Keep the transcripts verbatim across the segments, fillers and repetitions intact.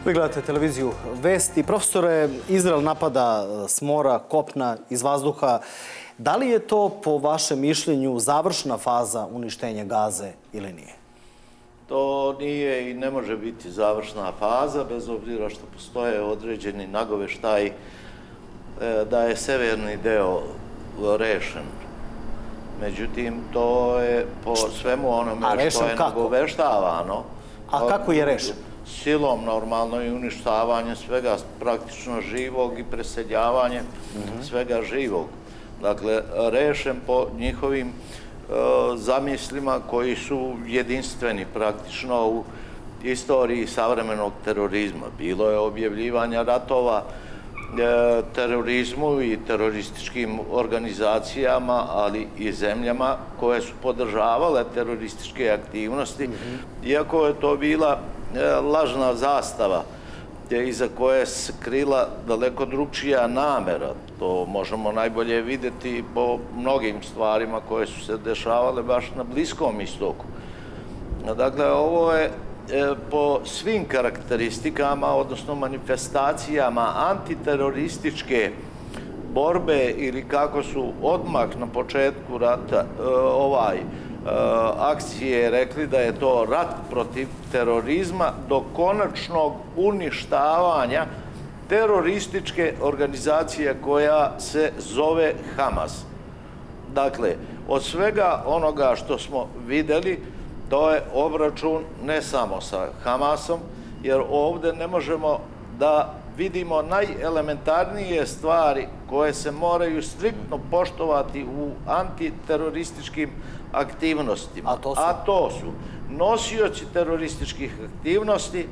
Vi gledate televiziju Vesti. Profesore, Izrael napada s mora, kopna, iz vazduha. Da li je to, po vašem mišljenju, završna faza uništenja Gaze ili nije? To nije i ne može biti završna faza, bez obzira što postoje određeni nagoveštaji da je severni deo rešen. Međutim, to je po svemu onome što je nagoveštavano. A kako je rešen? Silom normalno i uništavanje svega praktično živog i preseljavanje svega živog. Dakle, rešen po njihovim zamislima koji su jedinstveni praktično u istoriji savremenog terorizma. Bilo je objavljivanja ratova terorizmu i terorističkim organizacijama, ali i zemljama koje su podržavale terorističke aktivnosti, iako je to bila lažna zastava iza koje se krila daleko drugčija namera. To možemo najbolje vidjeti po mnogim stvarima koje su se dešavale baš na Bliskom istoku. Dakle, ovo je po svim karakteristikama, odnosno manifestacijama antiterorističke borbe ili kako su odmah na početku rata ovaj akcije rekli da je to rat protiv terorizma do konačnog uništavanja terorističke organizacije koja se zove Hamas. Dakle, od svega onoga što smo videli, to je obračun ne samo sa Hamasom, jer ovdje ne možemo da vidimo najelementarnije stvari koje se moraju striktno poštovati u antiterorističkim aktivnostima. A to su nosioci terorističkih aktivnosti,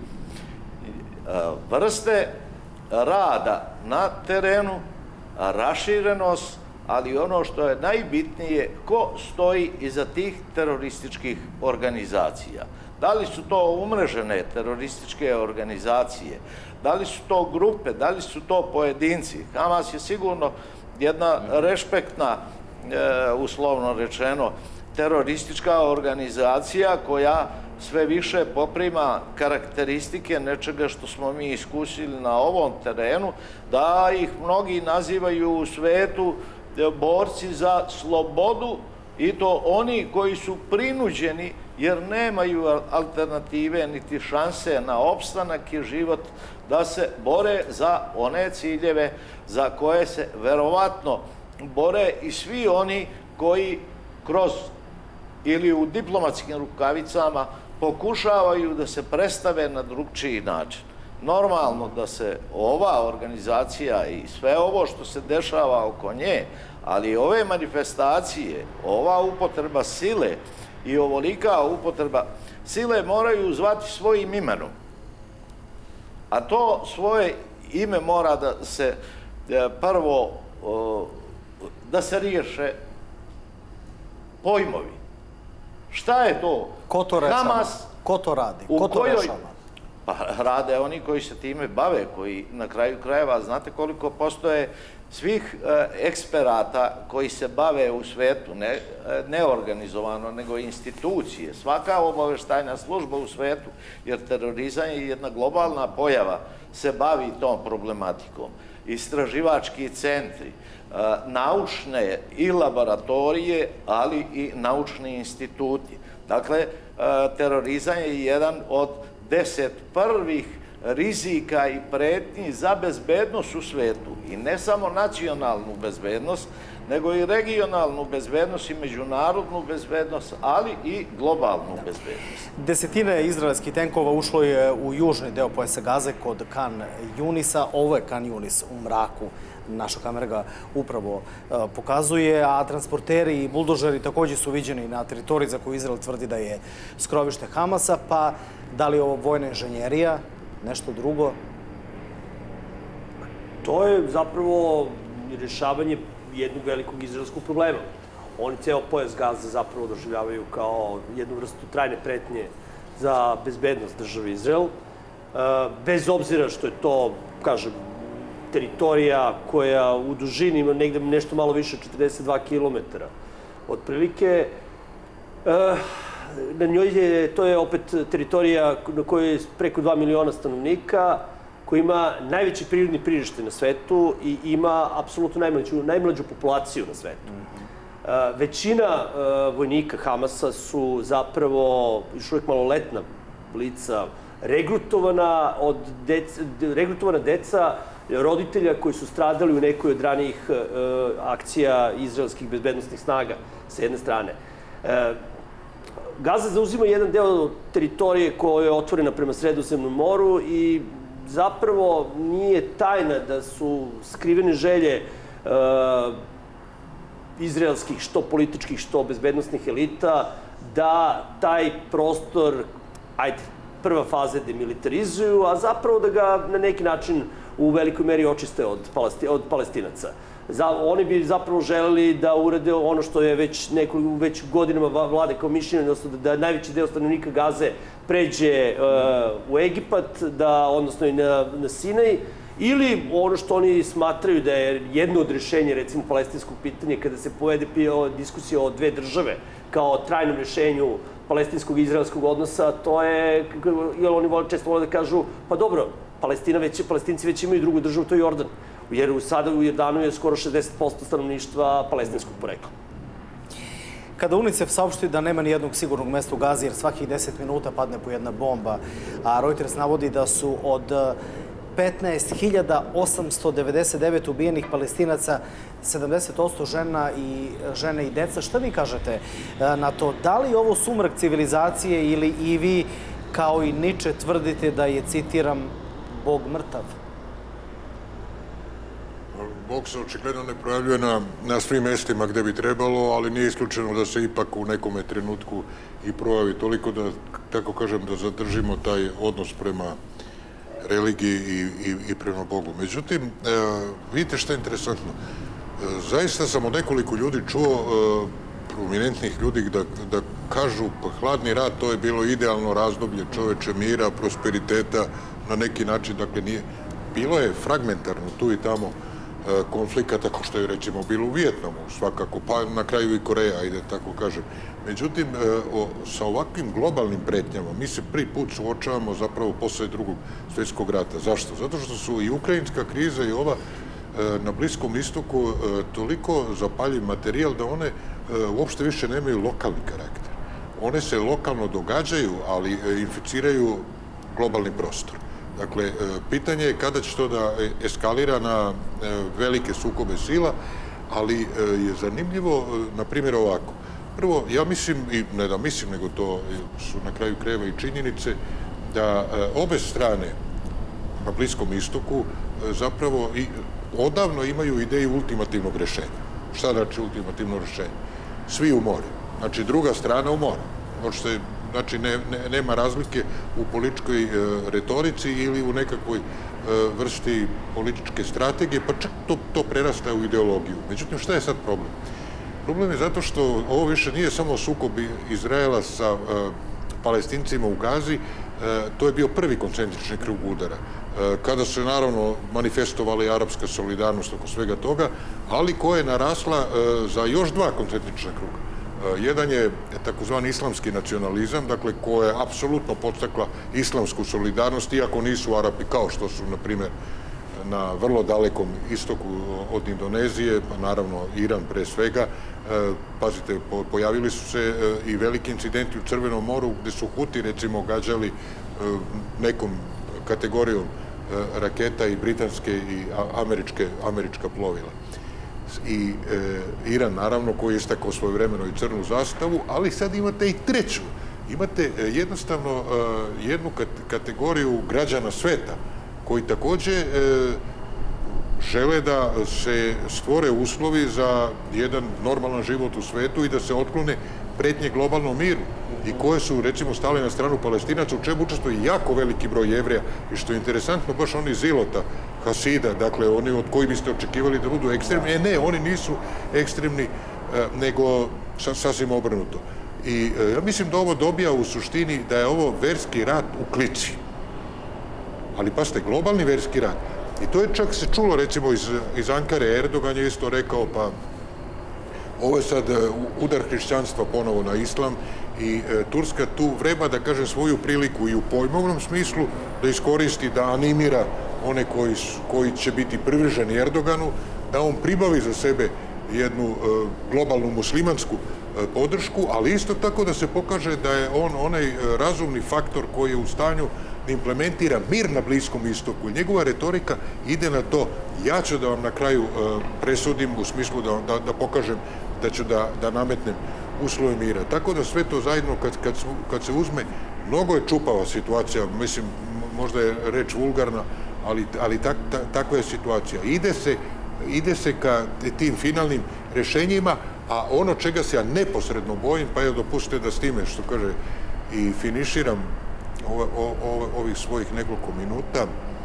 vrste rada na terenu, raširenost, ali ono što je najbitnije, ko stoji iza tih terorističkih organizacija. Da li su to umrežene terorističke organizacije, da li su to grupe, da li su to pojedinci. Hamas je sigurno jedna respektna, uslovno rečeno, teroristička organizacija koja sve više poprima karakteristike nečega što smo mi iskusili na ovom terenu, da ih mnogi nazivaju u svetu borci za slobodu, i to oni koji su prinuđeni jer nemaju alternative niti šanse na opstanak i život da se bore za one ciljeve za koje se verovatno bore i svi oni koji kroz ili u diplomatskim rukavicama pokušavaju da se predstave na drugčiji način. Normalno da se ova organizacija i sve ovo što se dešava oko nje, ali ove manifestacije, ova upotreba sile i ovolika upotreba sile moraju zvati svojim imenom. A to svoje ime mora da se prvo, da se riješe pojmovi. Šta je to? Ko to rešava? Ko to radi? Ko to rešava? Pa rade oni koji se time bave, koji na kraju krajeva, znate koliko postoje svih eksperata koji se bave u svetu, ne organizovano, nego institucije. Svaka obaveštajna služba u svetu, jer terorizam je jedna globalna pojava, se bavi tom problematikom. Istraživački centri, naučne i laboratorije, ali i naučni instituti. Dakle, terorizam je jedan od deset prvih rizika i pretnji za bezbednost u svetu. I ne samo nacionalnu bezbednost, nego i regionalnu bezbednost i međunarodnu bezbednost, ali i globalnu bezbednost. Desetine izraelskih tenkova ušlo je u južni deo pojasa Gaze kod Kan Junisa. Ovo je Kan Junis u mraku. Naša kamera ga upravo pokazuje, a transporteri i buldožeri također su viđeni na teritoriji za koju Izrael tvrdi da je skrovište Hamasa, pa da li je ovo vojna inženjerija, nešto drugo? To je zapravo rješavanje jednog velikog izraelskog problema. Oni ceo pojas Gaze zapravo doživljavaju kao jednu vrstu trajne pretnje za bezbednost države Izrael. Bez obzira što je to, kažem, teritorija koja u dužini ima negde nešto malo više od četrdeset dva kilometara. Otprilike, na njoj je, to je opet teritorija na kojoj je preko dva miliona stanovnika, koji ima najveći prirodni priraštaj na svetu i ima apsolutno najmlađu, najmlađu populaciju na svetu. Većina vojnika Hamasa su zapravo još uvijek maloletna lica, regrutovana, od deca, regrutovana deca roditelja koji su stradali u nekoj od ranijih akcija izraelskih bezbednostnih snaga, sa jedne strane. Gaza zauzima jedan deo teritorije koja je otvorena prema Sredozemnom moru i zapravo nije tajna da su skrivene želje izraelskih, što političkih, što bezbednostnih elita, da taj prostor, ajde, prva faza demilitarizuju, a zapravo da ga na neki način u velikoj meri očiste od, Palesti, od Palestinaca. Za, oni bi zapravo želeli da urade ono što je već, neko, već godinama vlade kao mišljenje, odnosno da, da najveći deo stanovnika Gaze pređe uh, u Egipat, da, odnosno i na, na Sinaj, ili ono što oni smatraju da je jedno od rešenja, recimo, palestinskog pitanja, kada se povede diskusija o dve države kao trajnom rešenju palestinskog i izraelskog odnosa, to je, jer oni često vole da kažu, pa dobro, Palestina već, Palestinci već imaju drugu državu, to je Jordan. Jer sada u Jordanu je skoro šezdeset posto stanovništva palestinskog porekla. Kada UNICEF saopšti da nema ni jednog sigurnog mesta u Gazi, jer svakih deset minuta padne po jedna bomba, a Reuters navodi da su od petnaest hiljada osamsto devedeset devet ubijenih Palestinaca, sedamdeset posto žena i žene i deca. Šta vi kažete na to? Da li je ovo sumrak civilizacije ili i vi, kao i Niče, tvrdite da je, citiram, Bog mrtav? Bog se očigledno ne projavljuje na, na svim mestima gde bi trebalo, ali nije isključeno da se ipak u nekome trenutku i projavi toliko da, tako kažem, da zadržimo taj odnos prema religiji i, i, i prema Bogu. Međutim, e, vidite šta je interesantno. E, zaista sam od nekoliko ljudi čuo, e, prominentnih ljudi, da, da kažu pa hladni rat, to je bilo idealno razdoblje čoveče mira, prosperiteta, na neki način, dakle nije. Bilo je fragmentarno tu i tamo konflikata, kao što je recimo bilo u Vijetnamu, svakako, pa na kraju i Koreja, ajde tako kažem. Međutim, sa ovakvim globalnim pretnjama mi se prvi put suočavamo zapravo posle drugog svjetskog rata. Zašto? Zato što su i ukrajinska kriza i ova na Bliskom istoku toliko zapaljiv materijal da one uopšte više nemaju lokalni karakter. One se lokalno događaju, ali inficiraju globalni prostor. Dakle, pitanje je kada će to da eskalira na velike sukobe sila, ali je zanimljivo, na primjer, ovako. Prvo, ja mislim, i ne da mislim, nego to su na kraju krajeva i činjenice, da obe strane na Bliskom istoku zapravo i odavno imaju ideju ultimativnog rešenja. Šta znači ultimativno rešenje? Svi u more. Znači, druga strana u more. Možete, znači, ne, ne, nema razlike u političkoj e, retorici ili u nekakvoj e, vrsti političke strategije, pa čak to, to prerasta u ideologiju. Međutim, šta je sad problem? Problem je zato što ovo više nije samo sukob Izraela sa e, Palestincima u Gazi, e, to je bio prvi koncentrični krug udara. E, kada se, naravno, manifestovala i arapska solidarnost oko svega toga, ali koja je narasla e, za još dva koncentrična kruga. Jedan je takozvani islamski nacionalizam, dakle, koja je apsolutno podstakla islamsku solidarnost, iako nisu Arapi, kao što su, na primjer, na vrlo dalekom istoku od Indonezije, pa naravno Iran pre svega. Pazite, pojavili su se i veliki incidenti u Crvenom moru, gde su Huti, recimo, gađali nekom kategorijom raketa i britanske i američke, američka plovila. I e, Iran, naravno, koji je istakao svojevremeno i crnu zastavu, ali sad imate i treću. Imate e, jednostavno e, jednu kat kategoriju građana sveta, koji takođe e, žele da se stvore uslovi za jedan normalan život u svetu i da se otklone pretnje globalnom miru i koje su, recimo, stale na stranu Palestinaca, u čemu učestvuje jako veliki broj Jevreja i što je interesantno, baš oni Zilota, Hasida, dakle, oni od koji biste očekivali da budu ekstremni. E, ne, oni nisu ekstremni, nego sasvim obrnuto. I ja mislim da ovo dobija u suštini da je ovo verski rat u klici. Ali, pasite, globalni verski rat. I to je čak se čulo, recimo, iz, iz Ankare. Erdogan je isto rekao, pa ovo je sad udar hrišćanstva ponovo na islam i Turska tu vreba da kaže svoju priliku i u pojmovnom smislu da iskoristi, da animira one koji, koji će biti privrženi Erdoganu, da on pribavi za sebe jednu globalnu muslimansku podršku, ali isto tako da se pokaže da je on onaj razumni faktor koji je u stanju da implementira mir na Bliskom istoku. Njegova retorika ide na to, ja ću da vam na kraju presudim u smislu da, da, da pokažem da ću da, da nametnem uslove mira. Tako da sve to zajedno kad, kad, kad se uzme, mnogo je čupava situacija, mislim, možda je reč vulgarna, ali, ali tak, tak, takva je situacija. Ide se, ide se ka tim finalnim rešenjima, a ono čega se ja neposredno bojim, pa je dopustite da s time, što kaže, i finiširam ove, ove, ovih svojih nekoliko minuta,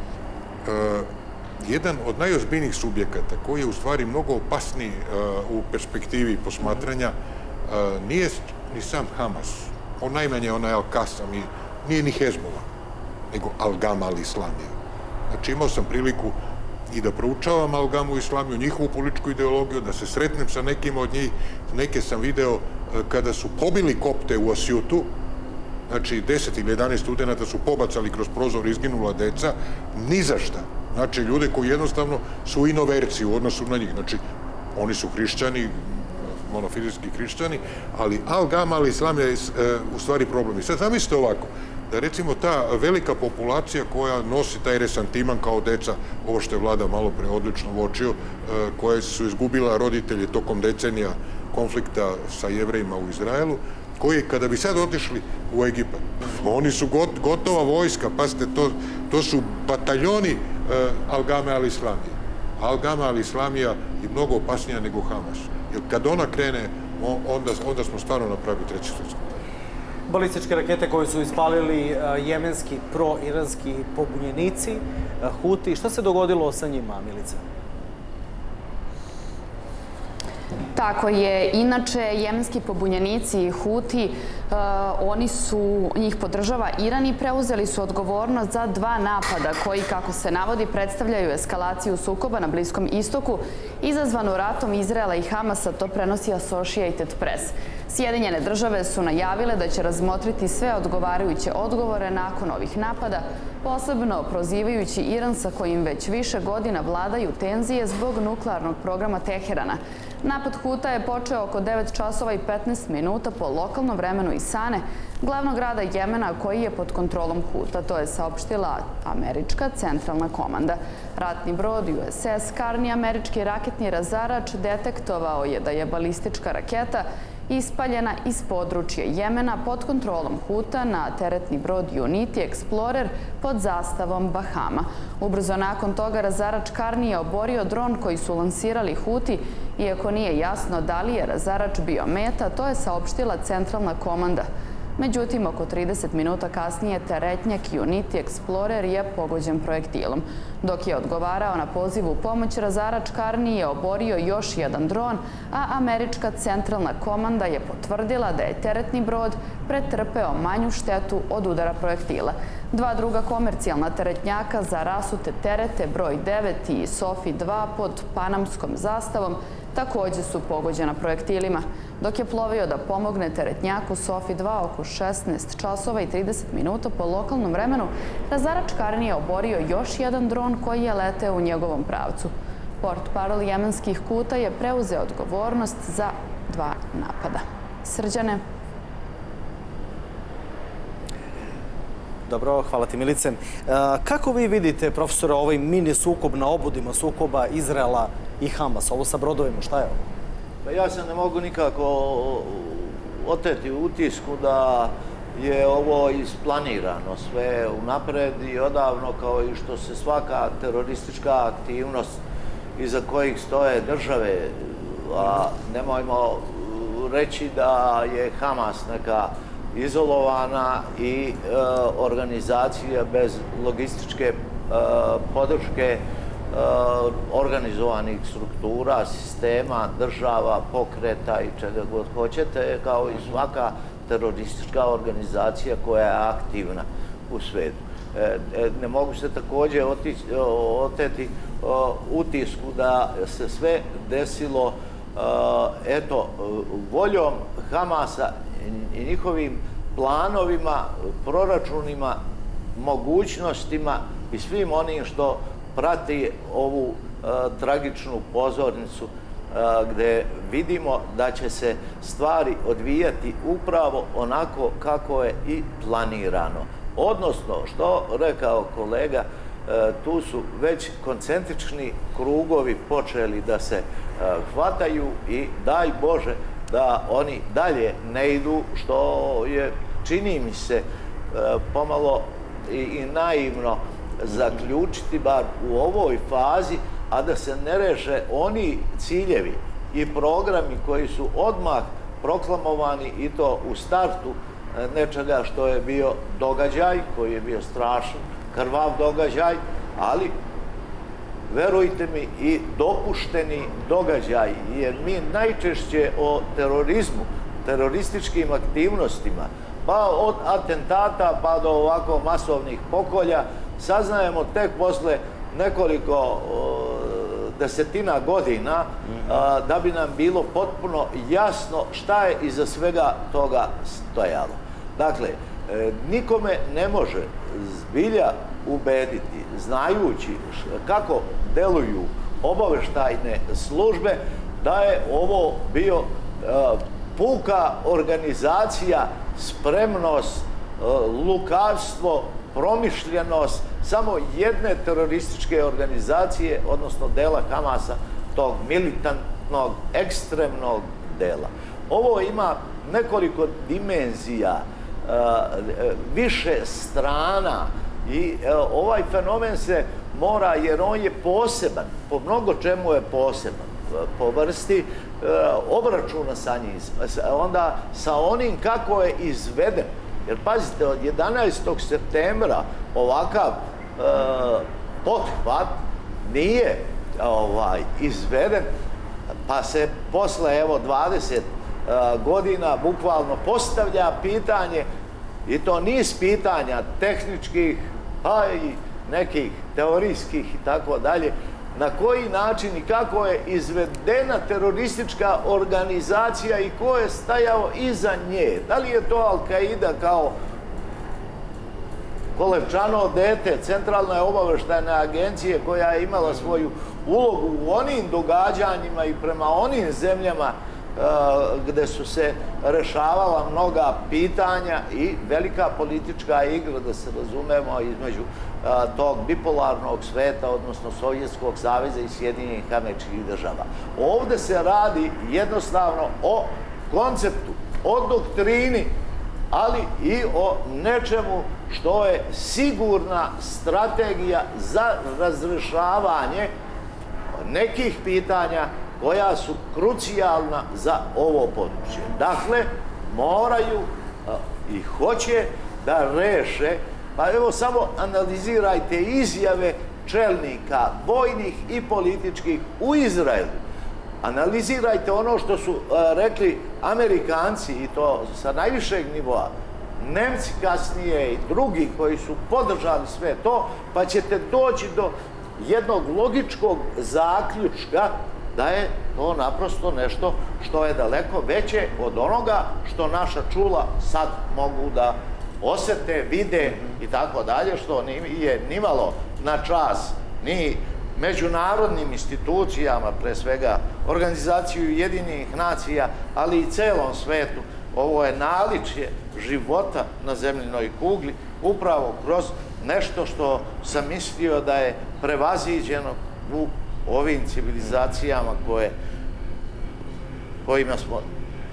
e, jedan od najozbiljnijih subjekata koji je u stvari mnogo opasniji uh, u perspektivi posmatranja uh, nije ni sam Hamas, on najmanje onaj Al-Qassam i nije ni Hezbollah, nego Al-Gama al-Islamija. Znači imao sam priliku i da proučavam Al-Gamu Islamiju, njihovu političku ideologiju, da se sretnem sa nekima od njih. Neke sam video uh, kada su pobili kopte u Asjutu, znači deset ili jedanaest studenata su pobacali kroz prozor, izginula deca, ni za šta. Znači, ljude koji jednostavno su inoverci u odnosu na njih. Znači, oni su hrišćani, monofizijski hrišćani, ali Al-Gama al-Islam je u stvari problem. I sad zamislite ovako, da recimo ta velika populacija koja nosi taj resantiman kao deca, ovo što je vlada malo pre odlično uočio, koje su izgubila roditelje tokom decenija konflikta sa Jevrejima u Izraelu, koji, kada bi sad otišli u Egipat, oni su got, gotova vojska, pazite, to, to su bataljoni uh, Al-Game al-Islamije. Al-Gama al-Islamija je mnogo opasnija nego Hamas. Jer kad ona krene, onda, onda smo stvarno napravili treći svjetski. Balističke rakete koje su ispalili uh, jemenski pro-iranski pobunjenici, uh, Huti. Šta se dogodilo sa njima, Milica? Tako je. Inače, jemenski pobunjenici Huti, uh, oni su, njih podržava Iran i preuzeli su odgovornost za dva napada koji, kako se navodi, predstavljaju eskalaciju sukoba na Bliskom istoku izazvanu ratom Izraela i Hamasa, to prenosi Associated Press. Sjedinjene države su najavile da će razmotriti sve odgovarajuće odgovore nakon ovih napada, posebno prozivajući Iran sa kojim već više godina vladaju tenzije zbog nuklearnog programa Teherana. Napad Huta je počeo oko devet časova i petnaest minuta po lokalnom vremenu iz Sane, glavnog grada Jemena koji je pod kontrolom Huta. To je saopštila američka centralna komanda. Ratni brod U S S Carney, američki raketni razarač, detektovao je da je balistička raketa ispaljena iz područja Jemena pod kontrolom Huta na teretni brod Unity Explorer pod zastavom Bahama. Ubrzo nakon toga razarač Carney je oborio dron koji su lansirali Huti, iako nije jasno da li je razarač bio meta, to je saopštila centralna komanda. Međutim, oko trideset minuta kasnije teretnjak Unity Explorer je pogođen projektilom. Dok je odgovarao na poziv u pomoć, razarač Carney je oborio još jedan dron, a američka centralna komanda je potvrdila da je teretni brod pretrpeo manju štetu od udara projektila. Dva druga komercijalna teretnjaka za rasute terete broj devet i Sofi dva pod panamskom zastavom takođe su pogođena projektilima. Dok je plovio da pomogne teretnjaku Sofi dva oko šesnaest časova i trideset minuta po lokalnom vremenu, razarač Carney je oborio još jedan dron koji je leteo u njegovom pravcu. Portparol jemenskih Huta je preuzeo odgovornost za dva napada. Srđane. Dobro, hvala ti, Milice. Kako vi vidite, profesore, ovaj mini sukob na obodima sukoba Izraela i Hamasa? Ovo sa brodovima, šta je ovo? Pa ja se ne mogu nikako oteti u utisku da je ovo isplanirano sve unapred i odavno, kao i što se svaka teroristička aktivnost iza kojih stoje države, a nemojmo reći da je Hamas neka izolovana i e, organizacija bez logističke e, podrške e, organizovanih struktura, sistema, država, pokreta i čega god hoćete, kao i svaka teroristička organizacija koja je aktivna u svetu. E, ne mogu se takođe otići, oteti o, utisku da se sve desilo eto, voljom Hamasa i njihovim planovima, proračunima, mogućnostima i svim onim što prati ovu tragičnu pozornicu gde vidimo da će se stvari odvijati upravo onako kako je i planirano. Odnosno, što rekao kolega, tu su već koncentrični krugovi počeli da se hvataju i daj Bože da oni dalje ne idu, što je, čini mi se, pomalo i naivno zaključiti, bar u ovoj fazi, a da se ne reše oni ciljevi i programi koji su odmah proklamovani i to u startu nečega što je bio događaj, koji je bio strašan, krvav događaj, ali verujte mi i dopušteni događaj, jer mi najčešće o terorizmu, terorističkim aktivnostima, pa od atentata pa do ovako masovnih pokolja, saznajemo tek posle nekoliko desetina godina da bi nam bilo potpuno jasno šta je iza svega toga stojalo. Dakle, nikome ne može zbilja ubediti, znajući kako deluju obaveštajne službe, da je ovo bio puka organizacija, spremnost, lukavstvo, promišljenost samo jedne terorističke organizacije, odnosno dela Hamasa, tog militantnog, ekstremnog dela. Ovo ima nekoliko dimenzija, više strana i ovaj fenomen se mora, jer on je poseban, po mnogo čemu je poseban, po vrsti obračuna sa njim, onda sa onim kako je izveden. Jer pazite, od jedanaestog septembra ovakav pothvat nije izveden, pa se posle evo dvadeset godina bukvalno postavlja pitanje, i to niz pitanja tehničkih, pa i nekih teorijskih i tako dalje, na koji način i kako je izvedena teroristička organizacija i ko je stajao iza nje. Da li je to Al-Kaida kao kolevčano dete Centralne obaveštajne agencije koja je imala svoju ulogu u onim događanjima i prema onim zemljama gde su se rešavala mnoga pitanja i velika politička igra, da se razumemo, između tog bipolarnog sveta, odnosno Sovjetskog saveza i Sjedinjenih Američkih Država. Ovde se radi jednostavno o konceptu, o doktrini, ali i o nečemu što je sigurna strategija za razrešavanje nekih pitanja koja su krucijalna za ovo područje. Dakle, moraju i hoće da reše, pa evo samo analizirajte izjave čelnika vojnih i političkih u Izraelu. Analizirajte ono što su rekli Amerikanci, i to sa najvišeg nivoa, Nemci kasnije i drugi koji su podržali sve to, pa ćete doći do jednog logičkog zaključka da je to naprosto nešto što je daleko veće od onoga što naša čula sad mogu da osete, vide i tako dalje, što nije nimalo na čas ni međunarodnim institucijama, pre svega Organizaciju Ujedinjenih nacija, ali i celom svetu. Ovo je naličje života na zemljinoj kugli, upravo kroz nešto što sam mislio da je prevaziđeno u ovim civilizacijama koje, kojima smo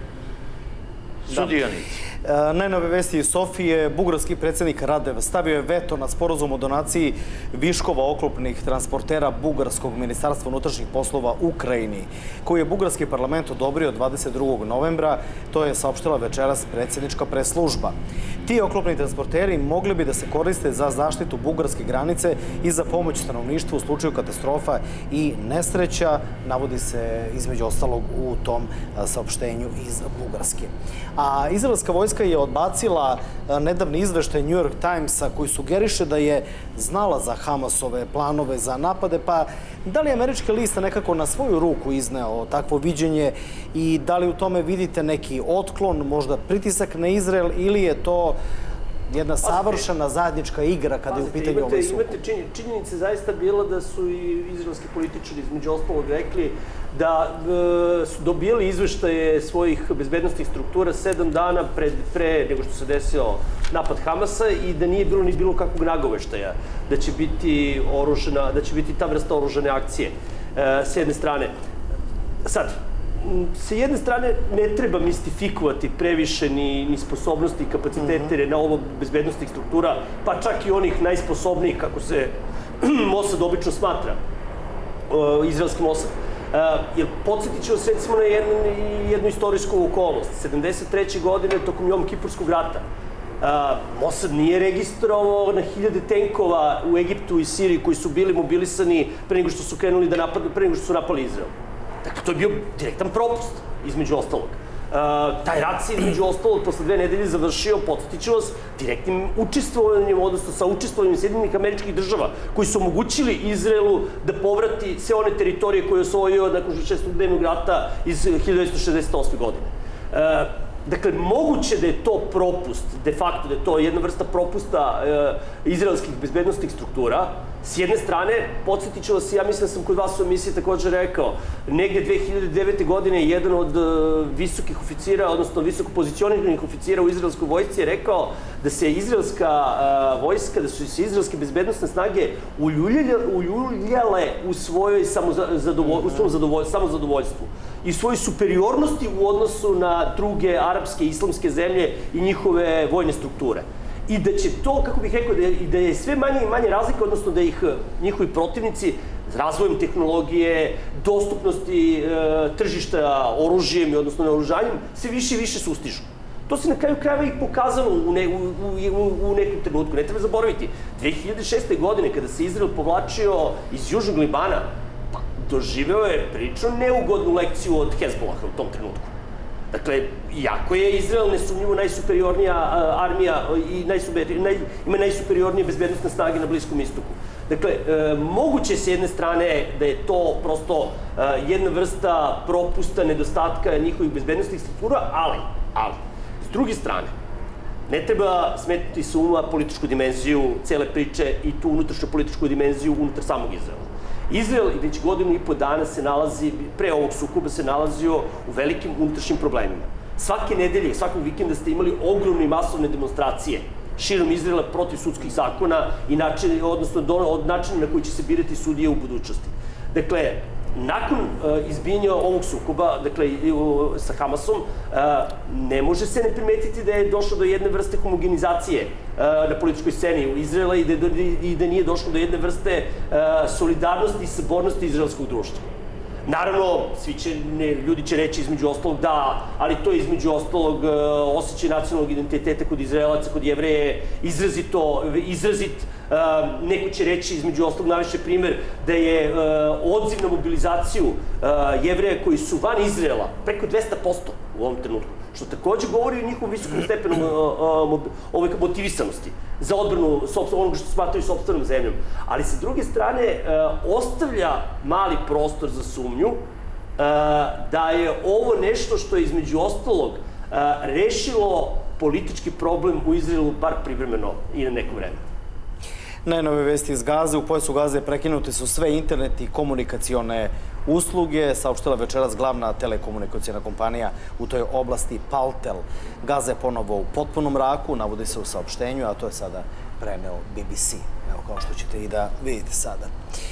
sudionici. Najnove vesti iz Sofije, bugarski predsjednik Radev stavio je veto na sporazum o donaciji viškova oklopnih transportera bugarskog ministarstva unutrašnjih poslova Ukrajini, koji je bugarski parlament odobrio dvadeset drugog novembra, to je saopštila večeras predsjednička preslužba. Ti oklopni transporteri mogli bi da se koriste za zaštitu bugarske granice i za pomoć stanovništvu u slučaju katastrofa i nesreća, navodi se između ostalog u tom saopštenju iz Bugarske. A izraelska vojska vojska je odbacila nedavni izveštaj New York Timesa koji sugeriše da je znala za Hamasove planove za napade, pa da li je američki list nekako na svoju ruku izneo takvo viđenje i da li u tome vidite neki otklon, možda pritisak na Izrael ili je to jedna savršena zajednička igra kada je u pitanju ovaj sukob? Imate činjenice zaista bila da su i izraelski političari između ostalog rekli da su dobili izveštaje svojih bezbednostnih struktura sedam dana pre nego što se desio napad Hamasa i da nije bilo ni bilo kakvog nagoveštaja da će biti oružana, da će biti ta vrsta oružane akcije s jedne strane. Sad, sa jedne strane ne treba mistifikovati previše ni sposobnosti i kapacitete na ovo bezbednostnih struktura, pa čak i onih najsposobnijih, kako se Mossad obično smatra, izraelski Mossad. Jer podsjetit ću vas recimo na jednu istorijsku okolnost. sedamdeset treće godine, tokom Jom Kipurskog rata, Mossad nije registrovao na hiljade tenkova u Egiptu i Siriji koji su bili mobilisani pre nego što su krenuli da napadu, pre nego što su napali Izrael. Dakle, to je bio direktan propust, između ostalog. Taj rat se, između ostalog, posle dve nedelje završio, podsjetit ću vas, direktnim učestvovanjem, odnosno sa učestvovanjem Sjedinjenih Američkih Država, koji su omogućili Izraelu da povrati sve one teritorije koje je osvojio nakon šestodnevnog rata iz hiljadu devetsto šezdeset osme. godine. Dakle, moguće da je to propust, de facto, da je to jedna vrsta propusta izraelskih bezbednostnih struktura. S jedne strane, podsjetit ću vas, ja mislim da sam kod vas u emisiji također rekao, negde dve hiljade devete. godine jedan od visokih oficira, odnosno visoko pozicioniranih oficira u izraelskoj vojsci je rekao da se izraelska vojska, da su se izraelske bezbednostne snage uljuljale u svojoj samozadovoljstvu i svojoj superiornosti u odnosu na druge arapske i islamske zemlje i njihove vojne strukture. I da će to, kako bih rekao, da je sve manje i manje razlika, odnosno da ih njihovi protivnici razvojem tehnologije, dostupnosti tržišta oružjem, odnosno naoružanjem, sve više i više sustižu. To se na kraju krajeva i pokazalo u nekom trenutku. Ne treba zaboraviti, dve hiljade šeste. godine, kada se Izrael povlačio iz Južnog Libana, doživeo je prilično neugodnu lekciju od Hezbolaha u tom trenutku. Dakle, iako je Izrael nesumnjivo najsuperiornija armija i ima najsuperiornije bezbednostne snage na Bliskom istoku. Dakle, moguće s jedne strane da je to prosto jedna vrsta propusta, nedostatka njihovih bezbednostnih struktura, ali, ali, s druge strane, ne treba smetnuti sa uma političku dimenziju cele priče i tu unutrašnju političku dimenziju unutar samog Izraela. Izrael već godinu i po dana se nalazi, pre ovog sukoba se nalazio u velikim unutrašnjim problemima. Svake nedelje, svakog vikenda ste imali ogromne i masovne demonstracije širom Izraela protiv sudskih zakona i odnosno od načina na koji će se birati sudije u budućnosti. Dakle, nakon izbijanja ovog sukoba, dakle, sa Hamasom, ne može se ne primetiti da je došlo do jedne vrste homogenizacije na političkoj sceni u Izraela i da nije došlo do jedne vrste solidarnosti i sabornosti izraelskog društva. Naravno, svi će, ljudi će reći između ostalog da, ali to je između ostalog osjećaj nacionalnog identiteta kod Izraelaca, kod Jevreje, izrazito, izrazit. Neko će reći, između ostalog, navešće primer da je odziv na mobilizaciju Jevreja koji su van Izraela preko dvesta posto u ovom trenutku, što takođe govori o njihovom visokom stepenu motivisanosti za odbranu onoga što smatraju sopstvenom zemljom. Ali sa druge strane ostavlja mali prostor za sumnju da je ovo nešto što je između ostalog rešilo politički problem u Izraelu bar privremeno i na neko vreme. Najnove vesti iz Gaze. U pojasu Gaze prekinute su sve internet i komunikacione usluge, saopštila večeras glavna telekomunikacijona kompanija u toj oblasti Paltel. Gaza je ponovo u potpunom mraku, navodi se u saopštenju, a to je sada preneo B B C. Evo, kao što ćete i da vidite sada.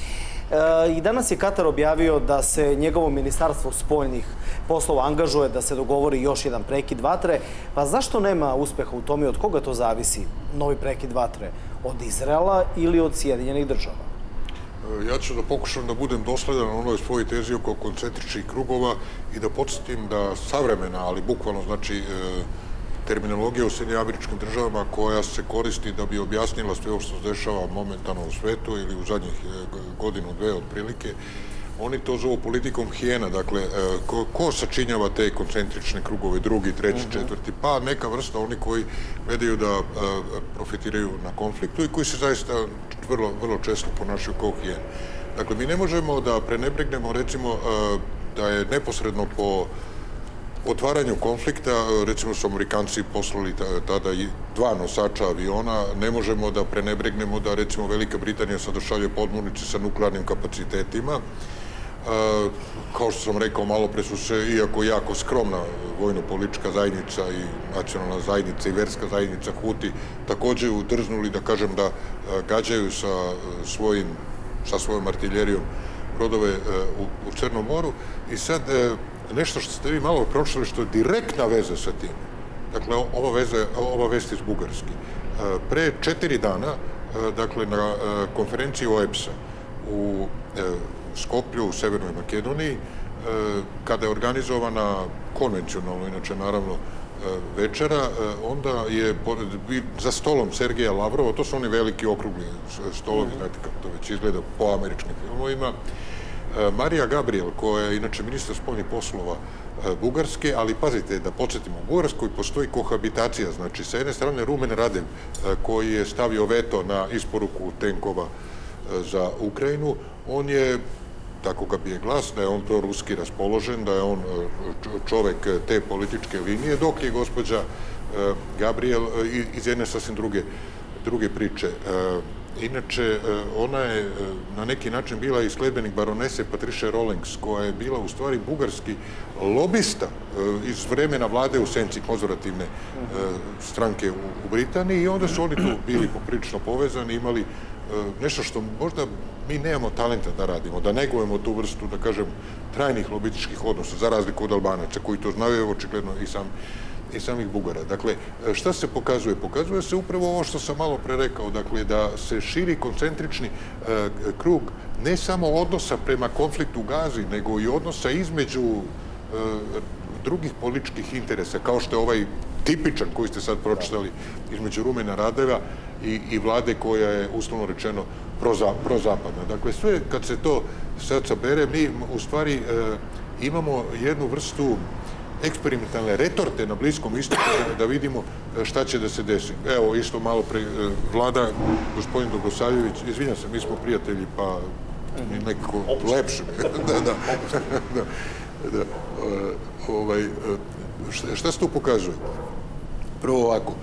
I danas je Katar objavio da se njegovo ministarstvo spoljnih poslova angažuje da se dogovori još jedan prekid vatre. Pa zašto nema uspeha u tome i od koga to zavisi novi prekid vatre? Od Izraela ili od Sjedinjenih Država? Ja ću da pokušam da budem dosledan na onoj svojoj tezi oko koncentričnih krugova i da podsjetim da savremena, ali bukvalno znači terminologija u Sjedinjenim Američkim Državama koja se koristi da bi objasnila sve ovo što se dešava momentalno u svetu ili u zadnjih godinu, dve otprilike, Oni to zovu politikom hijena, dakle, ko, ko sačinjava te koncentrične krugove, drugi, treći, četvrti, pa neka vrsta oni koji gledaju da profitiraju na konfliktu i koji se zaista vrlo, vrlo često ponašaju kao hijene. Dakle, mi ne možemo da prenebregnemo, recimo, da je neposredno po otvaranju konflikta, recimo su Amerikanci poslali tada i dva nosača aviona, ne možemo da prenebregnemo da, recimo, Velika Britanija sada šalje podmornice sa nuklearnim kapacitetima. Kao što sam rekao, malo pre su se, iako jako skromna vojno-politička zajednica i nacionalna zajednica i verska zajednica Huti, takođe udrznuli, da kažem, da gađaju sa svojim, sa svojom artiljerijom brodove u Crnom moru. I sad, nešto što ste vi malo pročitali, što je direktna veza sa tim. Dakle, ova, veza, ova vest iz Bugarske. Pre četiri dana, dakle, na konferenciji O E B S A u Skoplju, u Severnoj Makedoniji, kada je organizovana konvencionalno, inače, naravno, večera, onda je za stolom Sergeja Lavrova, to su oni veliki okrugli stolovi, znate kako to već izgleda po američkim filmovima, Marija Gabriel, koja je inače ministar spoljnih poslova Bugarske, ali pazite, da podsjetimo, u Bugarskoj postoji kohabitacija, znači sa jedne strane Rumen Radev, koji je stavio veto na isporuku tenkova za Ukrajinu, on je, tako ga bije glas, da je on proruski raspoložen, da je on čovek te političke linije, dok je gospođa Gabriel iz jedne sasvim druge, druge priče. Inače, ona je na neki način bila i sledbenik baronese Patricia Rawlings, koja je bila u stvari bugarski lobista iz vremena vlade u senci konzervativne stranke u Britaniji, i onda su oni tu bili poprilično povezani, imali nešto što možda mi nemamo talenta da radimo, da negujemo tu vrstu, da kažem, trajnih lobističkih odnosa, za razliku od Albanaca, koji to znaju, evo, očigledno i sam i samih Bugara. Dakle, šta se pokazuje? Pokazuje se upravo ovo što sam malo pre rekao, dakle, da se širi koncentrični krug ne samo odnosa prema konfliktu u Gazi, nego i odnosa između drugih političkih interesa, kao što je ovaj tipičan koji ste sad pročitali između Rumena Radeva i vlade koja je, uslovno rečeno, prozapadna. Dakle, sve kad se to sad sabere, mi u stvari imamo jednu vrstu eksperimentalne retorte na Bliskom istoku da vidimo šta će da se desi. Evo, isto malo pre vlada, gospodin Bogosavljević, izvinjam se, mi smo prijatelji, pa nekako lepše. Da, da. Da. Šta se tu pokazuje? Prvo ovako,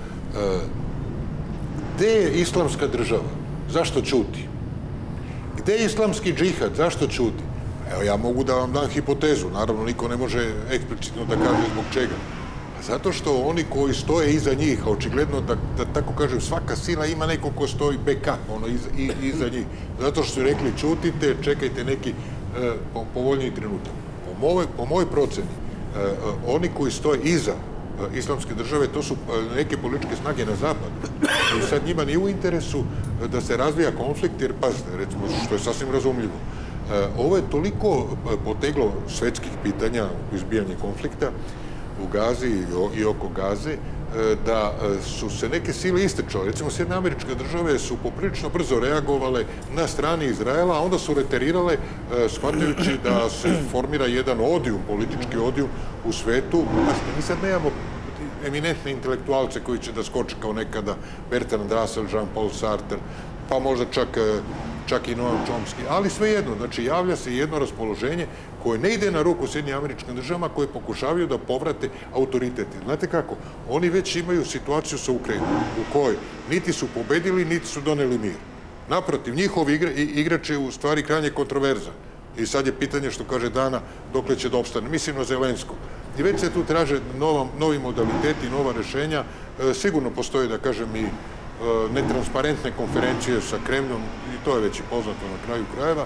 gde je islamska država? Zašto ćuti? Gde je islamski džihad? Zašto ćuti? Evo, ja mogu da vam dam hipotezu, naravno niko ne može eksplicitno da kaže zbog čega. Zato što oni koji stoje iza njih, a očigledno da, da tako kažem, svaka sila ima neko ko stoji backup, ono, iza, iza njih. Zato što su rekli, ćutite, čekajte neki e, povoljniji trenutak. Po mojoj, po mojoj proceni, e, oni koji stoje iza e, islamske države, to su neke političke snage na zapadu. I sad njima nije u interesu da se razvija konflikt, jer pazite, recimo, što je sasvim razumljivo, ovo je toliko poteglo svetskih pitanja u izbijanju konflikta u Gazi i oko Gaze, da su se neke sile istečale. Recimo, Sjedinjene Američke Države su poprilično brzo reagovale na strani Izraela, a onda su reterirale, shvatajući da se formira jedan odijum, politički odijum u svetu. Mi sad nemamo eminentne intelektualce koji će da skoče kao nekada Bertrand Russell, Jean-Paul Sartre, pa možda čak čak i Noam Chomsky, ali svejedno, znači javlja se jedno raspoloženje koje ne ide na ruku Sjedinjenim Američkim Državama, koje pokušavaju da povrate autoritete. Znate kako? Oni već imaju situaciju sa Ukrajinom, u kojoj niti su pobedili, niti su doneli mir. Naprotiv, njihov igrač je u stvari krajnje kontroverzan. I sad je pitanje, što kaže Dana, dokle će da opstane. Mislim na Zelenskog. I već se tu traže novi modaliteti, nova rešenja. Sigurno postoje, da kažem, i netransparentne konferencije sa Kremljom, i to je već i poznato na kraju krajeva,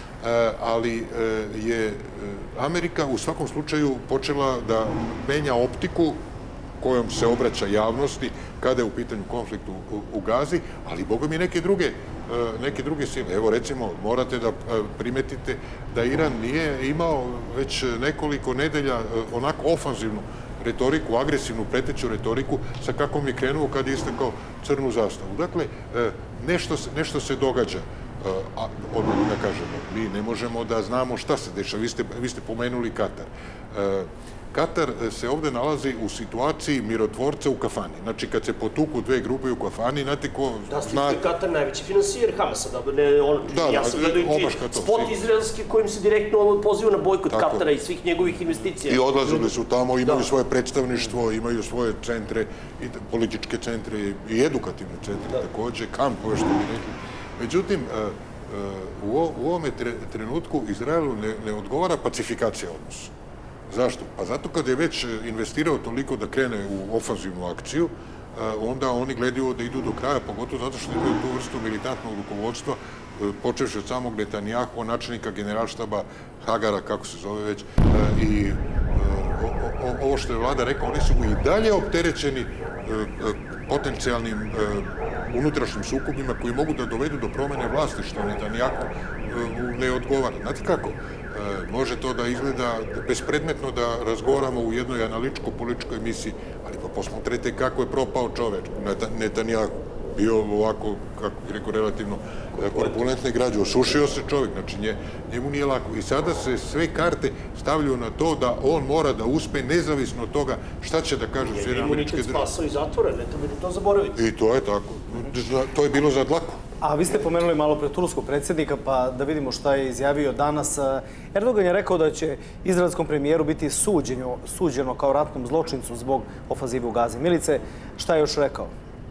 ali je Amerika u svakom slučaju počela da menja optiku kojom se obraća javnosti kada je u pitanju konflikt u Gazi, ali boga mi neke druge neke druge sile. Evo, recimo, morate da primetite da Iran nije imao već nekoliko nedelja onako ofanzivnu retoriku, agresivnu, preteću retoriku sa kakvom je krenuo kad je istakao crnu zastavu. Dakle, nešto se događa a odmah da kažemo, mi ne možemo da znamo šta se dešava. Vi ste, vi ste pomenuli Katar. Katar se ovde nalazi u situaciji mirotvorca u kafani. Znači, kad se potuku dve grupe u kafani, znate ko zna... Da, je Katar najveći finansijer Hamasa. Ja sam gledajući spot izraelski kojim se direktno poziva na bojkot Katara i svih njegovih investicija. I odlazili su tamo, imaju svoje predstavništvo, imaju svoje centre, političke centre i edukativne centre takođe, kampove, što bi rekli. Međutim, u ovome trenutku Izraelu ne odgovara pacifikacija odnosa. Zašto? Pa zato kad je već investirao toliko da krene u ofanzivnu akciju, onda oni gledaju da idu do kraja, pogotovo zato što imaju tu vrstu militantnog rukovodstva, počevši od samog Netanjahua, načelnika generalštaba Hagara, kako se zove već, i ovo što je vlada rekao, oni su i dalje opterećeni potencijalnim unutrašnjim sukobima koji mogu da dovedu do promene vlasti, što Netanjahu ne odgovara. Znate kako? Može to da izgleda bespredmetno da razgovaramo u jednoj analitičko-političkoj emisiji, ali pa posmotrite kako je propao čovek, Netanjahu. Bio ovako, kako bih rekao, relativno korpulentne građe. Osušio se čovjek, znači njemu nije lako. I sada se sve karte stavljaju na to da on mora da uspe nezavisno od toga šta će da kažu Sjedinjene Američke Države. Jer imunitet spasao i zatvora, ne treba da to zaboraviti. I to je tako. To je bilo za dlaku. A vi ste pomenuli malo pre turskog predsjednika, pa da vidimo šta je izjavio danas. Erdogan je rekao da će izraelskom premijeru biti suđeno kao ratnom zločincu zbog ofanzive u Gazi. Milice, šta je još rekao?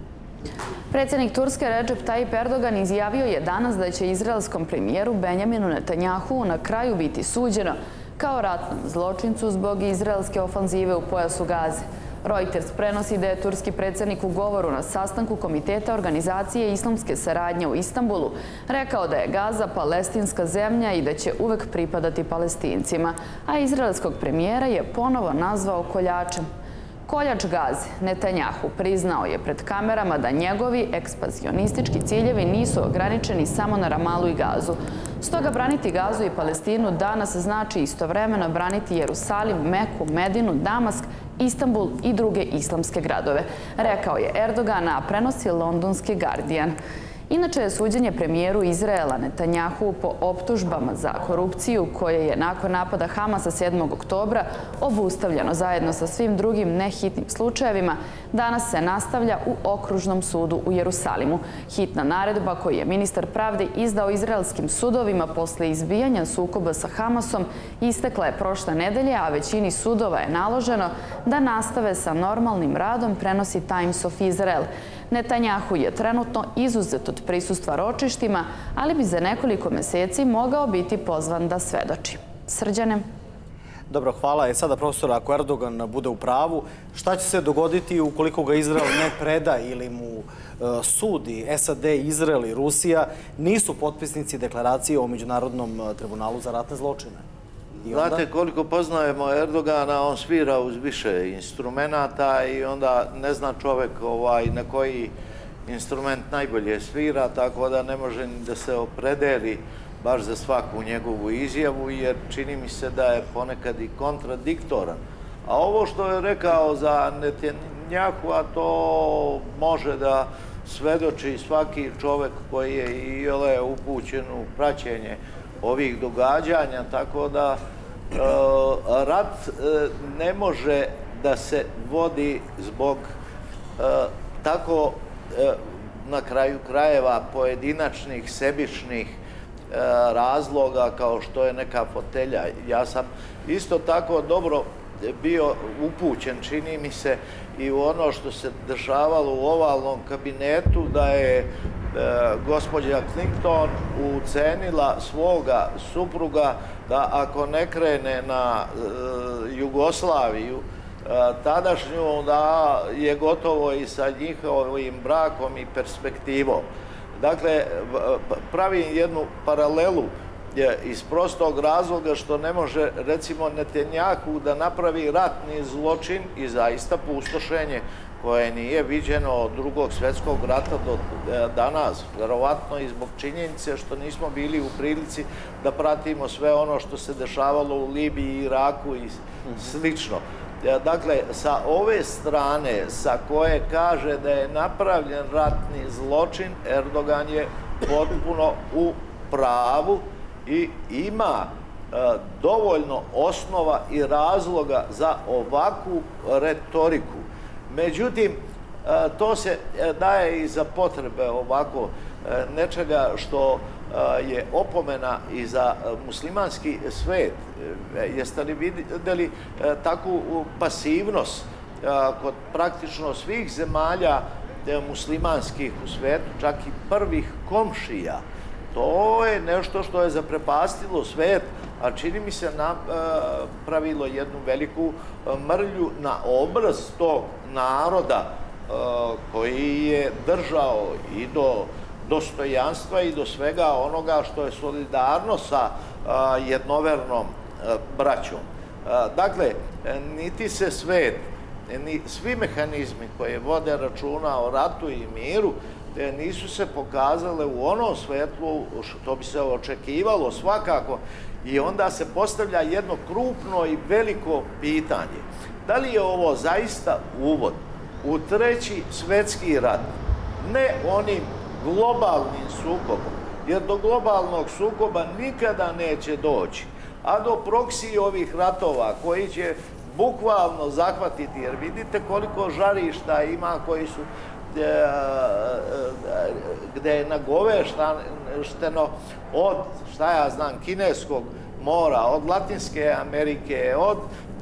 Predsjednik Turske Recep Tayyip Erdogan izjavio je danas da će izraelskom premijeru Benjaminu Netanjahu na kraju biti suđeno kao ratnom zločincu zbog izraelske ofanzive u pojasu Gaze. Reuters prenosi da je turski predsjednik u govoru na sastanku Komiteta organizacije islamske saradnje u Istanbulu rekao da je Gaza palestinska zemlja i da će uvek pripadati Palestincima, a izraelskog premijera je ponovo nazvao koljačem. Koljač Gaze, Netanjahu, priznao je pred kamerama da njegovi ekspansionistički ciljevi nisu ograničeni samo na Ramalu i Gazu. Stoga braniti Gazu i Palestinu danas znači istovremeno braniti Jerusalim, Meku, Medinu, Damask, Istanbul i druge islamske gradove, rekao je Erdogan, a prenosi londonski Guardian. Inače je suđenje premijeru Izraela Netanjahu po optužbama za korupciju koje je nakon napada Hamasa sedmog oktobra obustavljeno zajedno sa svim drugim nehitnim slučajevima, danas se nastavlja u Okružnom sudu u Jerusalimu. Hitna naredba koju je ministar pravde izdao izraelskim sudovima posle izbijanja sukoba sa Hamasom istekla je prošle nedelje, a većini sudova je naloženo da nastave sa normalnim radom, prenosi Times of Israel. Netanjahu je trenutno izuzet od prisustva ročištima, ali bi za nekoliko meseci mogao biti pozvan da svedoči. Srđane? Dobro, hvala. E sada, profesor, ako Erdogan bude u pravu, šta će se dogoditi ukoliko ga Izrael ne preda ili mu sudi? S A D, Izrael i Rusija nisu potpisnici deklaracije o Međunarodnom tribunalu za ratne zločine. Znate, koliko poznajemo Erdogana, on svira uz više instrumenata i onda ne zna čovek na koji instrument najbolje svira, tako da ne može ni da se opredeli baš za svaku njegovu izjavu, jer čini mi se da je ponekad i kontradiktoran. A ovo što je rekao za Netanjahua, to može da svedoči svaki čovek koji je i ole upućen u praćenje ovih događanja, tako da rat ne može da se vodi zbog tako na kraju krajeva pojedinačnih, sebičnih razloga kao što je neka fotelja. Ja sam isto tako dobro bio upućen, čini mi se, i u ono što se dešavalo u ovalnom kabinetu, da je gospođa Clinton ucenila svoga supruga da ako ne krene na Jugoslaviju tadašnju, da je gotovo i sa njihovim brakom i perspektivom. Dakle, pravim jednu paralelu iz prostog razloga što ne može, recimo, Netanjahu da napravi ratni zločin i zaista pustošenje koje nije viđeno od drugog svjetskog rata do danas, verovatno i zbog činjenice što nismo bili u prilici da pratimo sve ono što se dešavalo u Libiji, Iraku i slično. Dakle, sa ove strane, sa koje kaže da je napravljen ratni zločin, Erdogan je potpuno u pravu i ima dovoljno osnova i razloga za ovakvu retoriku. Međutim, to se daje i za potrebe ovako nečega što je opomena i za muslimanski svet. Jeste li vidjeli takvu pasivnost kod praktično svih zemalja muslimanskih u svetu, čak i prvih komšija? To je nešto što je zaprepastilo svet, a čini mi se napravilo jednu veliku mrlju na obraz tog naroda koji je držao i do dostojanstva i do svega onoga što je solidarno sa jednovernom braćom. Dakle, niti se svet, ni svi mehanizmi koji vode računa o ratu i miru nisu se pokazale u onom svetlu što bi se očekivalo svakako, i onda se postavlja jedno krupno i veliko pitanje. Da li je ovo zaista uvod u treći svetski rat? Ne onim globalnim sukobom, jer do globalnog sukoba nikada neće doći, a do proksije ovih ratova koji će bukvalno zahvatiti, jer vidite koliko žarišta ima koji su gde je nagovešteno od, šta ja znam, kineskog mora, od Latinske Amerike, od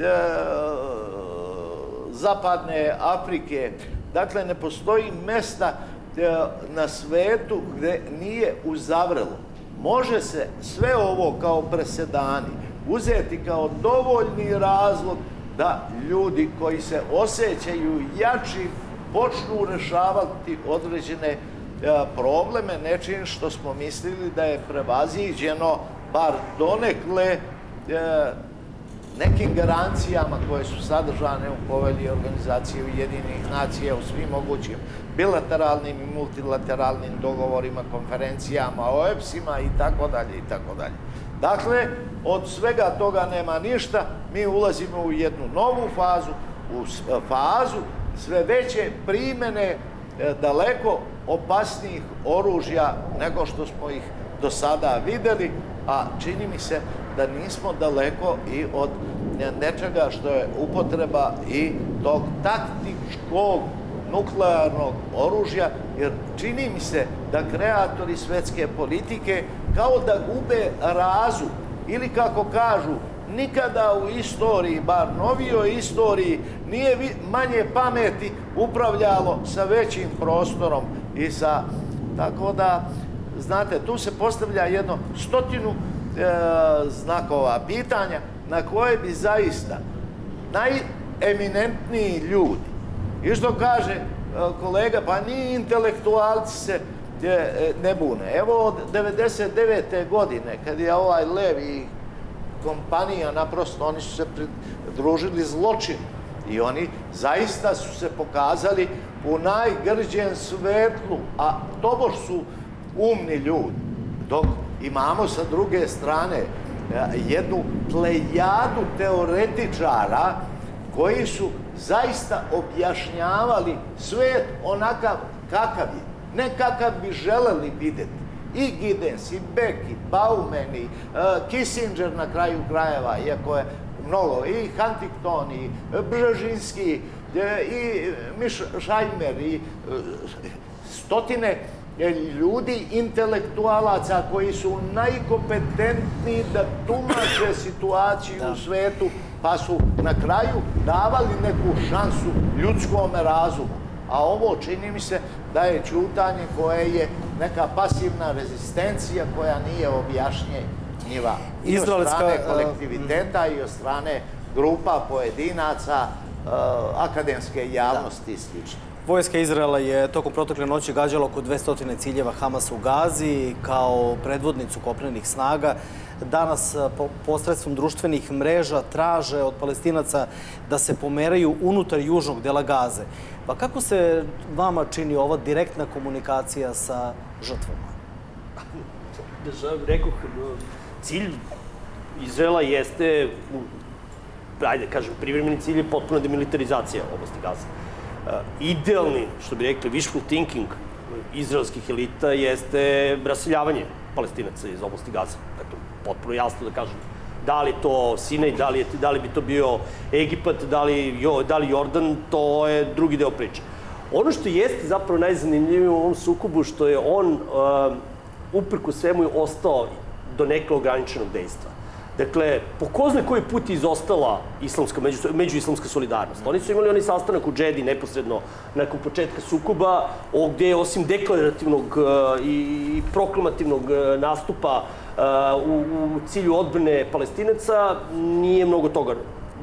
zapadne Afrike. Dakle, ne postoji mesta na svetu gde nije uzavrelo. Može se sve ovo kao presedani uzeti kao dovoljni razlog da ljudi koji se osjećaju jači počnu rešavati određene probleme nečim što smo mislili da je prevaziđeno, bar donekle, nekim garancijama koje su sadržane u povelji Organizacije Ujedinjenih nacija u svim mogućim bilateralnim i multilateralnim dogovorima, konferencijama, O E P S-ima i tako dalje i tako dalje. Dakle, od svega toga nema ništa, mi ulazimo u jednu novu fazu, u fazu sve veće primene daleko opasnijih oružja nego što smo ih do sada videli, a čini mi se da nismo daleko i od nečega što je upotreba i tog taktičkog nuklearnog oružja, jer čini mi se da kreatori svetske politike kao da gube razum, ili kako kažu, nikada u istoriji, bar novijoj istoriji, nije manje pameti upravljalo sa većim prostorom i sa... Tako da, znate, tu se postavlja jedno stotinu znakova pitanja na koje bi zaista najeminentniji ljudi, i što kaže kolega, pa ni intelektualci se ne bune. Evo od devedeset devete godine, kad je ovaj Lev i kompanija, naprosto oni su se pridružili zločinu i oni zaista su se pokazali u najgrđem svetlu, a tobož su umni ljudi, dok imamo sa druge strane jednu plejadu teoretičara koji su zaista objašnjavali svet onakav kakav je, ne kakav bi želeli vidjeti. I Giddens, i Beck, i Bauman, i Kissinger na kraju krajeva, iako je mnogo, i Huntington, i Bžežinski, i Scheimer, i stotine ljudi, intelektualaca koji su najkompetentniji da tumače situaciju u svetu, pa su na kraju davali neku šansu ljudskom razumu. A ovo čini mi se da je ćutanje koje je neka pasivna rezistencija koja nije objašnjenjiva i od strane kolektiviteta i od strane grupa pojedinaca, akademske javnosti i slično. Vojska Izraela je tokom protekle noći gađala oko dvesta ciljeva Hamasa u Gazi kao predvodnicu kopnenih snaga. Danas posredstvom društvenih mreža traže od Palestinaca da se pomeraju unutar južnog dela Gaze. Pa kako se vama čini ova direktna komunikacija sa žrtvama? Rekoh, cilj Izraela jeste, ajde kažem, privremeni cilj je potpuna demilitarizacija oblasti Gaze. Idealni, što bi rekli, wishful thinking izraelskih elita jeste raseljavanje Palestinaca iz oblasti Gaze. Dakle, potpuno jasno da kažem. Da li to Sinaj, da li, da li bi to bio Egipat, da li, da li Jordan, to je drugi deo priče. Ono što jeste zapravo najzanimljivije u ovom sukobu, što je on uh, uprko svemu je ostao do neke ograničenog dejstva. Dakle, po ko zna koji put je izostala islamska, među, međuislamska solidarnost. Oni su imali onaj sastanak u Džedi neposredno nakon početka sukoba, gde je osim deklarativnog uh, i proklamativnog uh, nastupa uh, u, u cilju odbrane Palestinaca, nije mnogo toga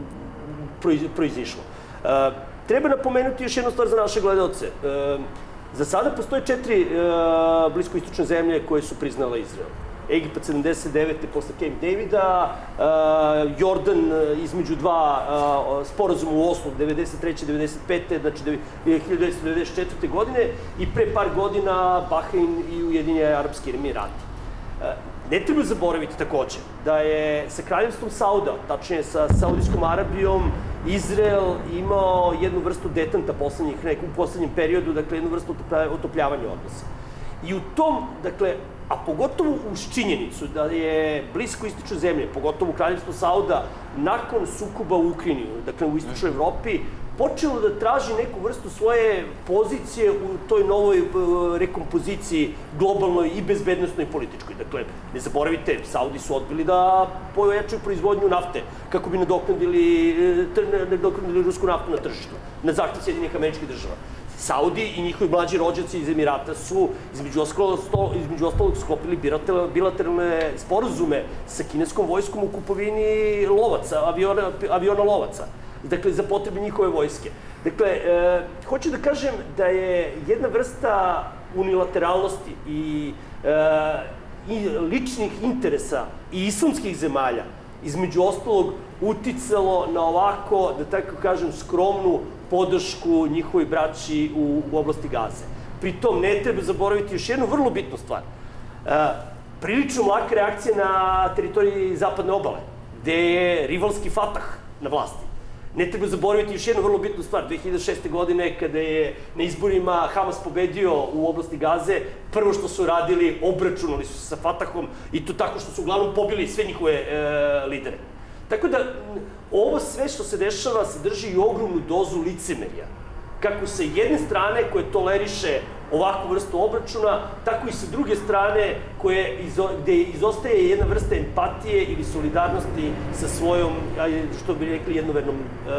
proiz, proizišlo. Uh, treba napomenuti još jednu stvar za naše gledalce. Uh, za sada postoje četiri uh, bliskoistočne zemlje koje su priznale Izrael. Egipat sedamdeset devete posle Camp Davida, uh, Jordan između dva uh, sporazuma u Oslu devedeset treće devedeset pete znači hiljadu devetsto devedeset četvrte. godine i pre par godina Bahrein i Ujedinjeni Arapski Emirati. Uh, ne treba zaboraviti takođe da je sa kraljevstvom Sauda, tačnije sa Saudijskom Arabijom, Izrael imao jednu vrstu detanta poslednjih, neku, u poslednjem periodu, dakle jednu vrstu otopljavanja odnosa. I u tom, dakle, a pogotovo uz činjenicu da je blisko istočne zemlje, pogotovo Kraljevstvo Sauda, nakon sukoba u Ukrajini, dakle u istočnoj Evropi, počelo da traži neku vrstu svoje pozicije u toj novoj rekompoziciji globalnoj i bezbednostnoj i političkoj. Dakle, ne zaboravite, Saudi su odbili da pojačaju proizvodnju nafte kako bi nadoknadili, nadoknadili rusku naftu na tržištu, na zahtev Sjedinjenih Američkih Država. Saudi i njihovi mlađi rođaci iz Emirata su između ostalog, između ostalog sklopili bilateralne sporazume sa kineskom vojskom u kupovini lovaca, aviona, aviona lovaca. Dakle, za potrebe njihove vojske. Dakle, e, hoću da kažem da je jedna vrsta unilateralnosti i, e, i ličnih interesa i islamskih zemalja između ostalog uticalo na ovako, da tako kažem, skromnu podršku njihovoj braći u, u oblasti Gaze. Pritom ne treba zaboraviti još jednu vrlo bitnu stvar. E, prilično mlaka reakcija na teritoriji zapadne obale, gde je rivalski Fatah na vlasti. Ne treba zaboraviti još jednu vrlo bitnu stvar. dve hiljade šeste. godine, kada je na izborima Hamas pobedio u oblasti Gaze, prvo što su radili, obračunali su se sa Fatahom i to tako što su uglavnom pobili sve njihove e, lidere. Tako da, ovo sve što se dešava sadrži i ogromnu dozu licemerja. Kako sa jedne strane koje toleriše ovakvu vrstu obračuna, tako i sa druge strane koje izo, gde izostaje jedna vrsta empatije ili solidarnosti sa svojom, što bi rekli, jednovernom uh,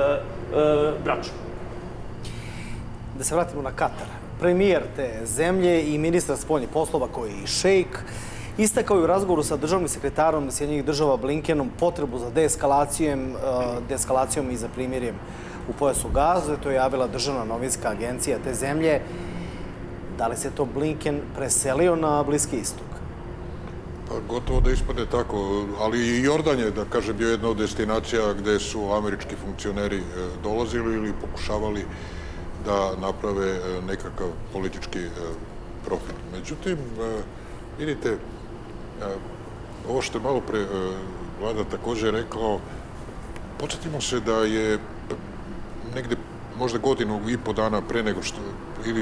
uh, braćom. Da se vratimo na Katar. Premijer te zemlje i ministar spoljnih poslova, koji je i šejk, istakao je u razgovoru sa državnim sekretarom Sjedinjenih Država Blinkenom potrebu za deeskalacijom, deeskalacijom i za primirjem u pojasu Gaze. To je javila državna novinska agencija te zemlje. Da li se to Blinken preselio na Bliski istok? Pa gotovo da ispade tako, ali i Jordan je, da kažem, bio jedna od destinacija gde su američki funkcioneri dolazili ili pokušavali da naprave nekakav politički profil. Međutim, vidite, ovo što je malo pre Vlada takođe rekao, podsjetimo se da je negde možda godinu i po dana pre nego što, ili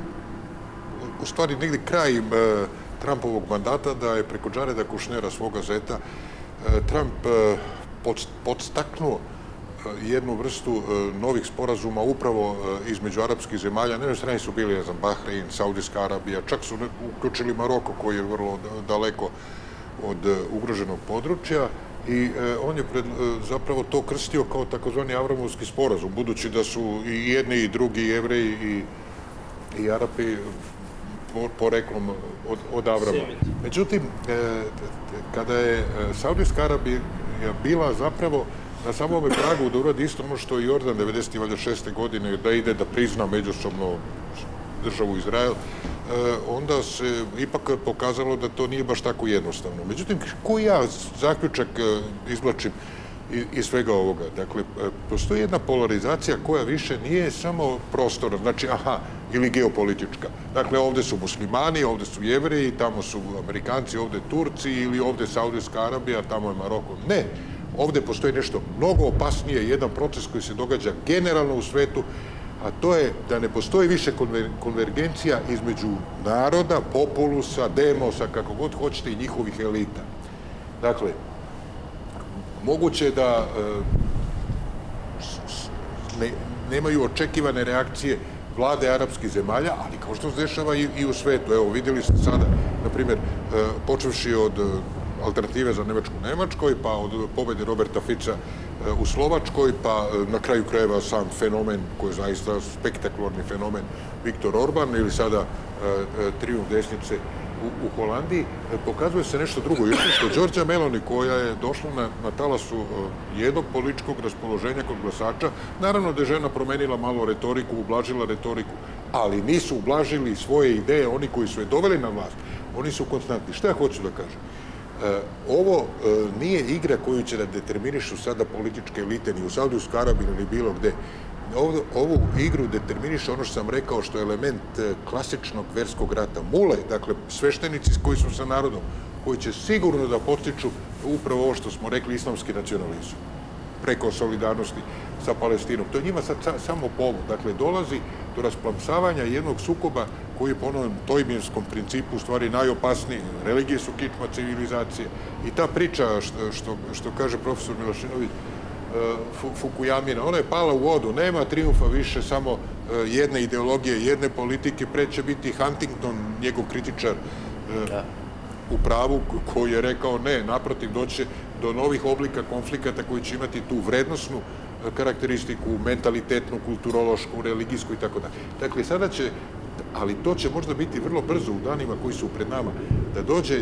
u stvari negde kraj Trumpovog mandata, da je preko Jareda Kushnera, svoga zeta, Trump podstaknuo jednu vrstu novih sporazuma upravo između arapskih zemalja. Na jednoj strani su bili, ne znam, Bahrein, Saudijska Arabija, čak su uključili Maroko, koji je vrlo daleko od ugroženog područja, i on je pred, zapravo to krstio kao takozvani Avramovski sporazum, budući da su i jedni i drugi, i Jevreji i, i Arapi poreklom od, od Avrama. Međutim, kada je Saudijska Arabija bila zapravo na samome pragu da uradi isto ono što je Jordan devedeset šeste. godine, da ide da prizna međusobno državu Izrael, onda se ipak pokazalo da to nije baš tako jednostavno. Međutim, koji ja zaključak izvlačim iz svega ovoga? Dakle, postoji jedna polarizacija koja više nije samo prostorna, znači, aha, ili geopolitička. Dakle, ovde su muslimani, ovde su Jevreji, tamo su Amerikanci, ovde Turci, ili ovde Saudijska Arabija, tamo je Maroko. Ne. Ovde postoji nešto mnogo opasnije, jedan proces koji se događa generalno u svetu, a to je da ne postoji više konvergencija između naroda, populusa, demosa, kako god hoćete, i njihovih elita. Dakle, moguće je da nemaju očekivane reakcije vlade arapskih zemalja, ali kao što se dešava i u svetu. Evo, vidjeli ste sada, na primjer, počevši od alternative za Nemačku u Nemačkoj, pa od pobjede Roberta Fica u Slovačkoj, pa na kraju krajeva sam fenomen, koji je zaista spektakularni fenomen, Viktor Orban, ili sada trijumf desnice u Holandiji, pokazuje se nešto drugo. Još što Đorđa Meloni, koja je došla na talasu jednog političkog raspoloženja kod glasača, naravno da je žena promenila malo retoriku, ublažila retoriku, ali nisu ublažili svoje ideje oni koji su je doveli na vlast. Oni su konstantni. Šta ja hoću da kažem? Ovo nije igra koju će da determinišu sada političke elite ni u Saudijskoj Arabiji ili bilo gde. Ovu igru determiniše ono što sam rekao, što je element klasičnog verskog rata. Mule, dakle, sveštenici koji su sa narodom, koji će sigurno da postiču upravo ovo što smo rekli, islamski nacionalizam, preko solidarnosti sa Palestinom. To je njima sad samo povod. Dakle, dolazi do rasplamsavanja jednog sukoba koji je po onom tojmirskom principu u stvari najopasniji. Religije su kičma civilizacije. I ta priča, što kaže profesor Milošinović, Fukuyamina, ona je pala u vodu, nema trijumfa više samo jedne ideologije, jedne politike, pre će biti Huntington, njegov kritičar u pravu, koji je rekao ne, naprotiv, doće do novih oblika konflikata koji će imati tu vrednosnu karakteristiku, mentalitetnu, kulturološku, religijsku i tako dalje. Dakle, sada će, ali to će možda biti vrlo brzo u danima koji su pred nama, da dođe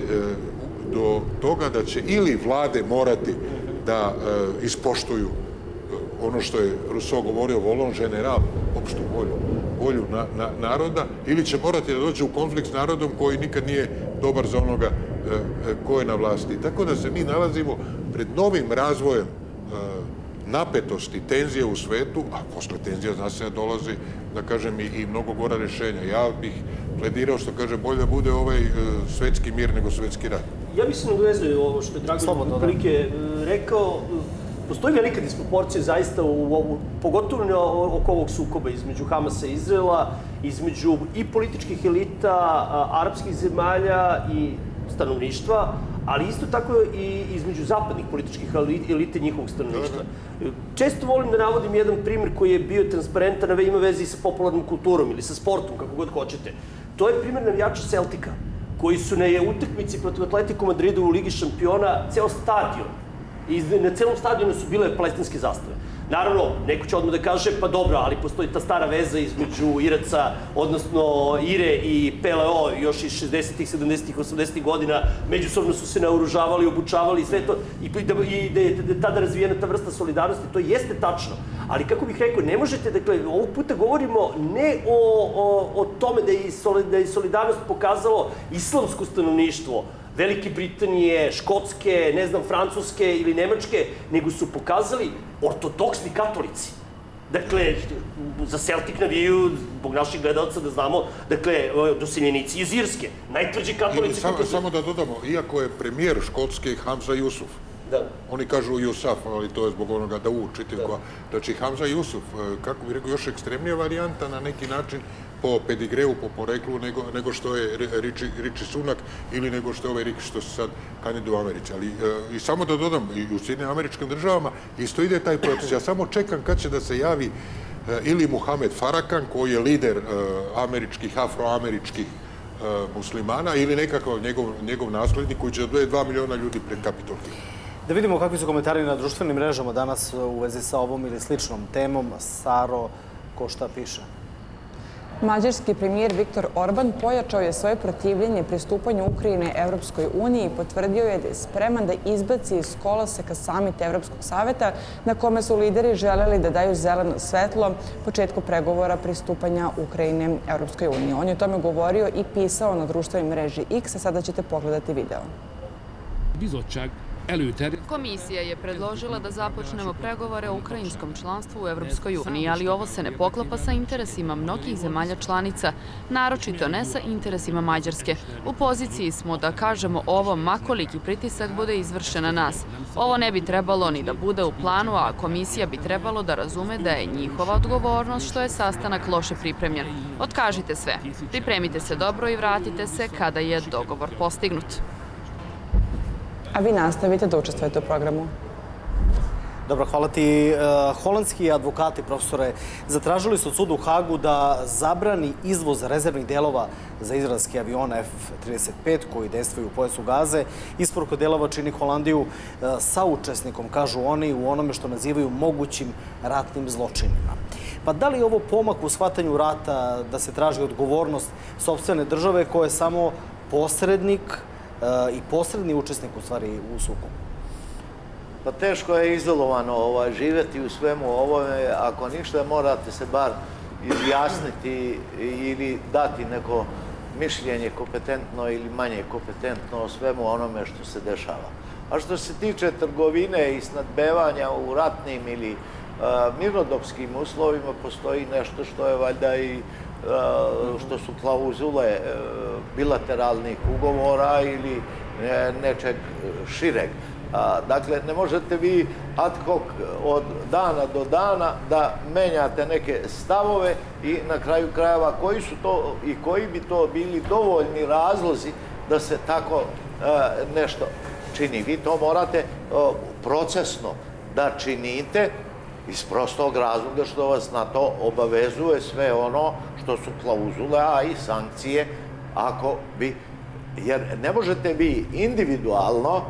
do toga da će ili vlade morati da ispoštuju ono što je Rousseau govorio, volon general, opštu volju, volju naroda, ili će morati da dođe u konflikt s narodom koji nikad nije dobar za onoga ko je na vlasti. Tako da se mi nalazimo pred novim razvojem napetosti, tenzije u svetu, a posle tenzija, zna se, dolazi, da kažem, i mnogo gora rešenja. Ja bih pledirao, što kaže, bolje da bude ovaj svetski mir nego svetski rat. Ja mislim da vezuje ovo što je Dragan otprilike rekao. Postoji velika disproporcija zaista, pogotovo oko ovog sukoba između Hamasa i Izraela, između i političkih elita arapskih zemalja i stanovništva, ali isto tako i između zapadnih političkih elite njihovog stanovništva. Često volim da navodim jedan primjer koji je bio transparentan, a ima veze i sa popularnom kulturom ili sa sportom, kako god hoćete. To je primjer navijača Celtica, koji su na utakmici protiv Atletico Madrida u Ligi šampiona ceo stadion. I na celom stadionu su bile palestinske zastave. Naravno, neko će odmah da kaže, pa dobro, ali postoji ta stara veza između Iraca, odnosno Ire i P L O, još iz šezdesetih, sedamdesetih, osamdesetih godina, međusobno su se naoružavali, obučavali i sve to, i da je tada razvijena ta vrsta solidarnosti, to jeste tačno. Ali, kako bih rekao, ne možete, dakle, ovog puta govorimo ne o tome da je solidarnost pokazalo islamsko stanovništvo, Velike Britanije, Škotske, ne znam, Francuske ili Nemačke, nego su pokazali ortodoksni katolici. Dakle, za Celtic navijaju, zbog naših gledalca da znamo, dakle, doseljenici iz Irske, najtvrđi katolici. Samo da dodamo, iako je premijer Škotske Hamza Jusuf, oni kažu Jusaf, ali to je zbog onoga da učite, znači Hamza Jusuf, kako bih rekao, još ekstremnija varijanta na neki način po pedigreu, po poreklu, nego što je Riči Sunak ili nego što je ovaj Riči što se sad kandiduje u Americi. Ali i samo da dodam, i u Sjedinjenim Američkim Državama isto ide taj proces. Ja samo čekam kad će da se javi ili Muhamed Farakan, koji je lider američkih, afroameričkih muslimana, ili nekakav njegov naslednik koji će da doje dva miliona ljudi pred Kapitol Hill. Da vidimo kakvi su komentari na društvenim mrežama danas u vezi sa ovom ili sličnom temom. Saro, ko šta piše? Mađarski premijer Viktor Orban pojačao je svoje protivljenje pristupanju Ukrajine Evropskoj uniji i potvrdio je da je spreman da izbaci iz koloseka samit Evropskog saveta, na kome su lideri želeli da daju zeleno svetlo početku pregovora pristupanja Ukrajine Evropskoj uniji. On je o tome govorio i pisao na društvenoj mreži X, a sada ćete pogledati video. Bizottság Komisija je predložila da započnemo pregovore o ukrajinskom članstvu u Evropskoj uniji, ali ovo se ne poklapa sa interesima mnogih zemalja članica, naročito ne sa interesima Mađarske. U poziciji smo da kažemo ovo makoliki pritisak bude izvršen na nas. Ovo ne bi trebalo ni da bude u planu, a komisija bi trebalo da razume da je njihova odgovornost što je sastanak loše pripremljen. Otkažite sve, pripremite se dobro i vratite se kada je dogovor postignut. A vi nastavite da učestvujete u programu. Dobro, hvala ti. Holandski advokati, profesore, zatražili su od suda u Hagu da zabrani izvoz rezervnih delova za izraelski avion F trideset pet koji dejstvuju u pojasu Gaze. Isporuka delova čini Holandiju saučesnikom, kažu oni, u onome što nazivaju mogućim ratnim zločinima. Pa da li je ovo pomak u shvatanju rata da se traži odgovornost sopstvene države koja je samo posrednik i posredni učesnik u stvari u sukobu? Pa teško je izolovano živjeti u svemu ovome. Ako ništa, morate se bar izjasniti ili dati neko mišljenje kompetentno ili manje kompetentno o svemu onome što se dešava. A što se tiče trgovine i snadbevanja u ratnim ili mirnodopskim uslovima, postoji nešto što je valjda i što su klauzule bilateralnih ugovora ili nečeg šireg. Dakle, ne možete vi ad hoc od dana do dana da menjate neke stavove i na kraju krajeva koji su to i koji bi to bili dovoljni razlozi da se tako nešto čini. Vi to morate procesno da činite iz prostog razloga što vas na to obavezuje sve ono što su klauzule, a i sankcije, ako bi, jer ne možete vi individualno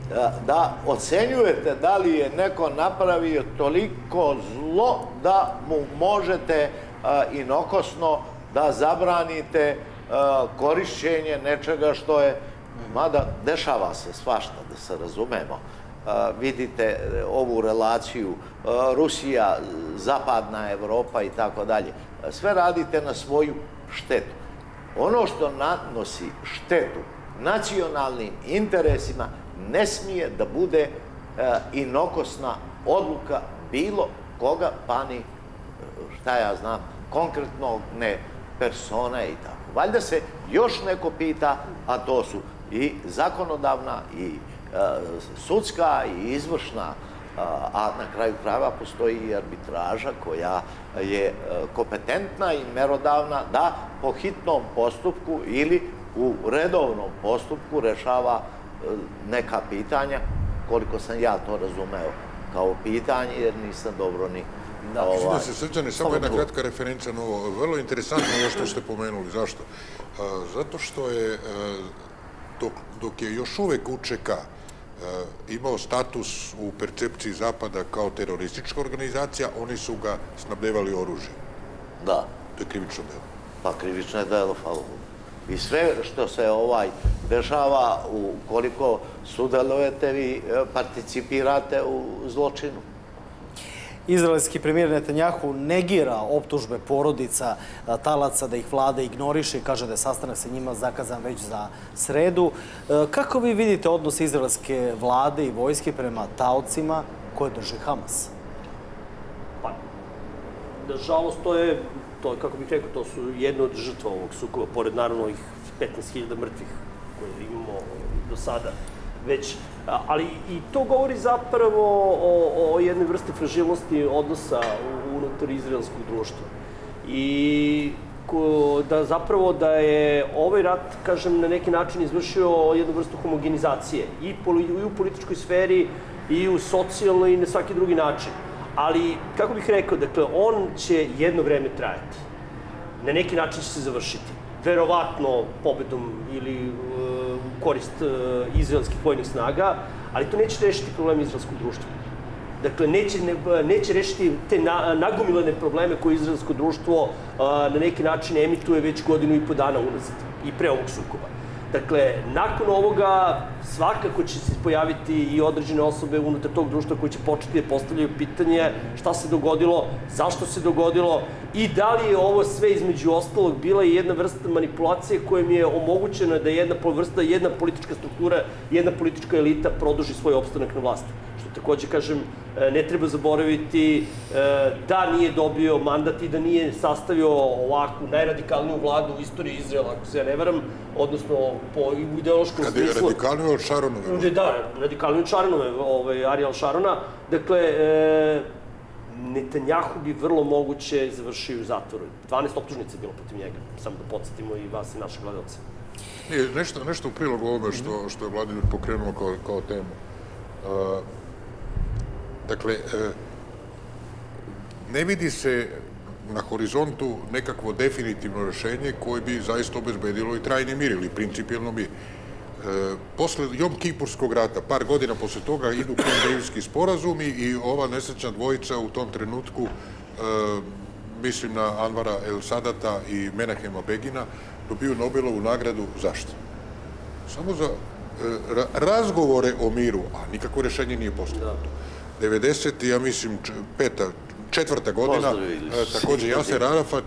da ocenjujete da li je neko napravio toliko zlo da mu možete inokosno da zabranite korišćenje nečega što je, mada dešava se svašta, da se razumemo. Vidite ovu relaciju Rusija, zapadna Evropa i tako dalje. Sve radite na svoju štetu. Ono što nanosi štetu nacionalnim interesima ne smije da bude inokosna odluka bilo koga, pa ni, šta ja znam, konkretnog ne persona i tako. Valjda se još neko pita, a to su i zakonodavna i sudska i izvršna, a na kraju krajeva postoji i arbitraža koja je kompetentna i merodavna da po hitnom postupku ili u redovnom postupku rešava neka pitanja, koliko sam ja to razumeo kao pitanje, jer nisam dobro ni... Da se Srđane, samo jedna kratka referenca na ovo. Vrlo interesantno ovo što ste pomenuli. Zašto? Zato što je, dok je još uvek U Č K imao status u percepciji Zapada kao teroristička organizacija, oni su ga snabdevali oružjem. Da. To je krivično delo. Pa krivično je delo, hvala Bogu. I sve što se ovaj dešava, ukoliko sudelujete, vi participirate u zločinu. Izraelski premijer Netanjahu negira optužbe porodica talaca da ih vlada ignoriše i kaže da je sastanak sa njima zakazan već za sredu. Kako vi vidite odnos izraelske vlade i vojske prema taocima koje drži Hamas? Pa, nažalost, to je, to, kako bih rekao, to su jedno od žrtva ovog sukoba, pored naravno ovih petnaest hiljada mrtvih koje imamo do sada već. Ali i to govori zapravo o, o jednoj vrsti fragilnosti odnosa unutar izraelskog društva. I ko, da zapravo da je ovaj rat, kažem, na neki način izvršio jednu vrstu homogenizacije i, poli, i u političkoj sferi i u socijalnoj i na svaki drugi način. Ali, kako bih rekao, dakle, on će jedno vreme trajati. Na neki način će se završiti. Verovatno pobedom ili u korist izraelskih vojnih snaga, ali to neće rešiti problem izraelskog društva. Dakle, neće, ne, neće rešiti te na, nagomilene probleme koje izraelsko društvo na neki način emituje već godinu i po dana unazad i pre ovog sukoba. Dakle, nakon ovoga svakako će se pojaviti i određene osobe unutar tog društva koji će početi da postavljaju pitanje šta se dogodilo, zašto se dogodilo i da li je ovo sve između ostalog bila i jedna vrsta manipulacije kojom je omogućena da jedna vrsta, jedna politička struktura, jedna politička elita produži svoj opstanak na vlasti. Što takođe, kažem, ne treba zaboraviti da nije dobio mandat i da nije sastavio ovakvu najradikalniju vladu u istoriji Izraela, ako se ja ne varam, odnosno po ideološkom smislu. Kada je radikalniju od Šaronove. Da, radikalniju od Šaronove, Ariel Šarona. Dakle, Netanjahu bi vrlo moguće završio u zatvoru. dvanaest optužnica je bilo protiv njega, samo da podsjetimo i vas i naše gledalce. Nešto, nešto u prilog ovome što, što je Vladimir pokrenuo kao, kao temu. Uh, dakle, uh, ne vidi se na horizontu nekakvo definitivno rešenje koje bi zaista obezbedilo i trajni mir ili principijelno mir. E, posle Jom Kipurskog rata, par godina posle toga, idu Camp Davidski sporazumi i ova nesrećna dvojica u tom trenutku, e, mislim na Anvara El Sadata i Menahema Begina, dobiju Nobelovu nagradu. Zašto? Samo za e, ra, razgovore o miru, a nikako rešenje nije postignuto. devedeset, ja mislim, peta, četvrta godina, takođe Jaser Arafat,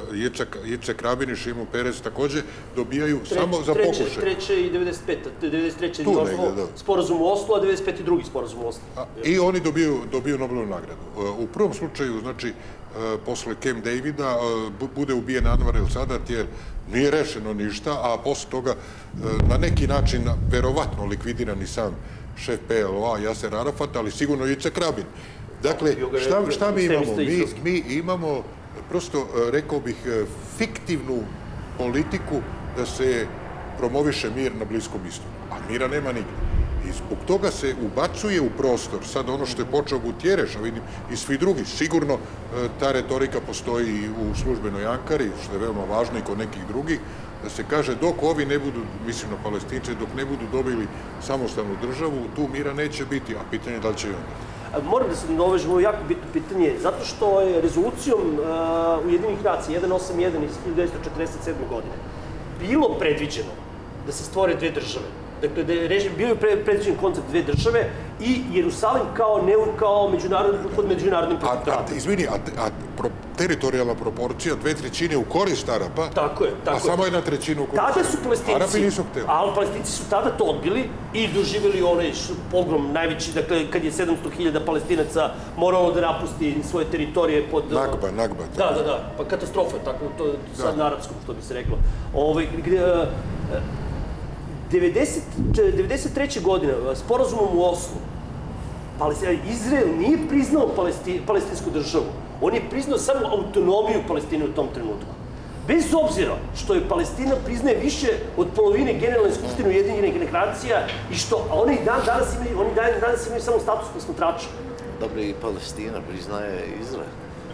Jicek Rabin i Šimon Peres takođe dobijaju samo za pokušaj. Treće i devedeset peta. devedeset treće sporazum u Oslu, a devedeset peti drugi sporazum u Oslu. I oni dobiju Nobelovu nagradu. U prvom slučaju, znači, posle Camp Davida bude ubijen Anvar El Sadat jer nije rešeno ništa, a posle toga na neki način verovatno likvidiran i sam šef P L O A Jaser Arafat, ali sigurno i Jicek Rabin. Dakle, šta, šta mi imamo? Mi, mi imamo, prosto, rekao bih, fiktivnu politiku da se promoviše mir na Bliskom istoku. A mira nema nigde. I zbog toga se ubacuje u prostor, sad ono što je počeo Gutjereš, a vidim i svi drugi, sigurno ta retorika postoji i u službenoj Ankari, što je veoma važno i kod nekih drugih, da se kaže dok ovi ne budu, mislim na Palestince, dok ne budu dobili samostalnu državu, tu mira neće biti, a pitanje je da li će i onda. Moram da se nadovežem, ovo je jako bitno pitanje, zato što je rezolucijom uh, Ujedinjenih nacija jedan osam jedan iz hiljadu devetsto četrdeset sedme. godine bilo predviđeno da se stvore dve države. Dakle, da je režim, bio je predviđen koncept dve države i Jerusalim kao, ne, kao međunarodni, pod međunarodnim protektoratom. Izvini, a, a pro, teritorijalna proporcija dve trećine u korist Arapa, tako je, tako a samo jedna trećina u korist Tada su Palestinci, Arapi nisu hteli. Ali Palestinci su tada to odbili i doživjeli onaj pogrom najveći, dakle, kad je sedamsto hiljada Palestinaca moralo da napusti svoje teritorije pod... Nagba, Nagba. Da, da, da, pa katastrofa, tako, to sad na arapskom, što bi se reklo. Ovaj, gde, devedeset treće. godine, sporazumom u Oslu, Izrael nije priznao palestinsku državu. On je priznao samo autonomiju Palestine u tom trenutku. Bez obzira što je Palestina priznaje više od polovine Generalne skupštine Ujedinjenih nacija i što oni dan danas imaju, oni dan danas imaju samo status posmatrača. Dobro, i Palestina priznaje Izrael.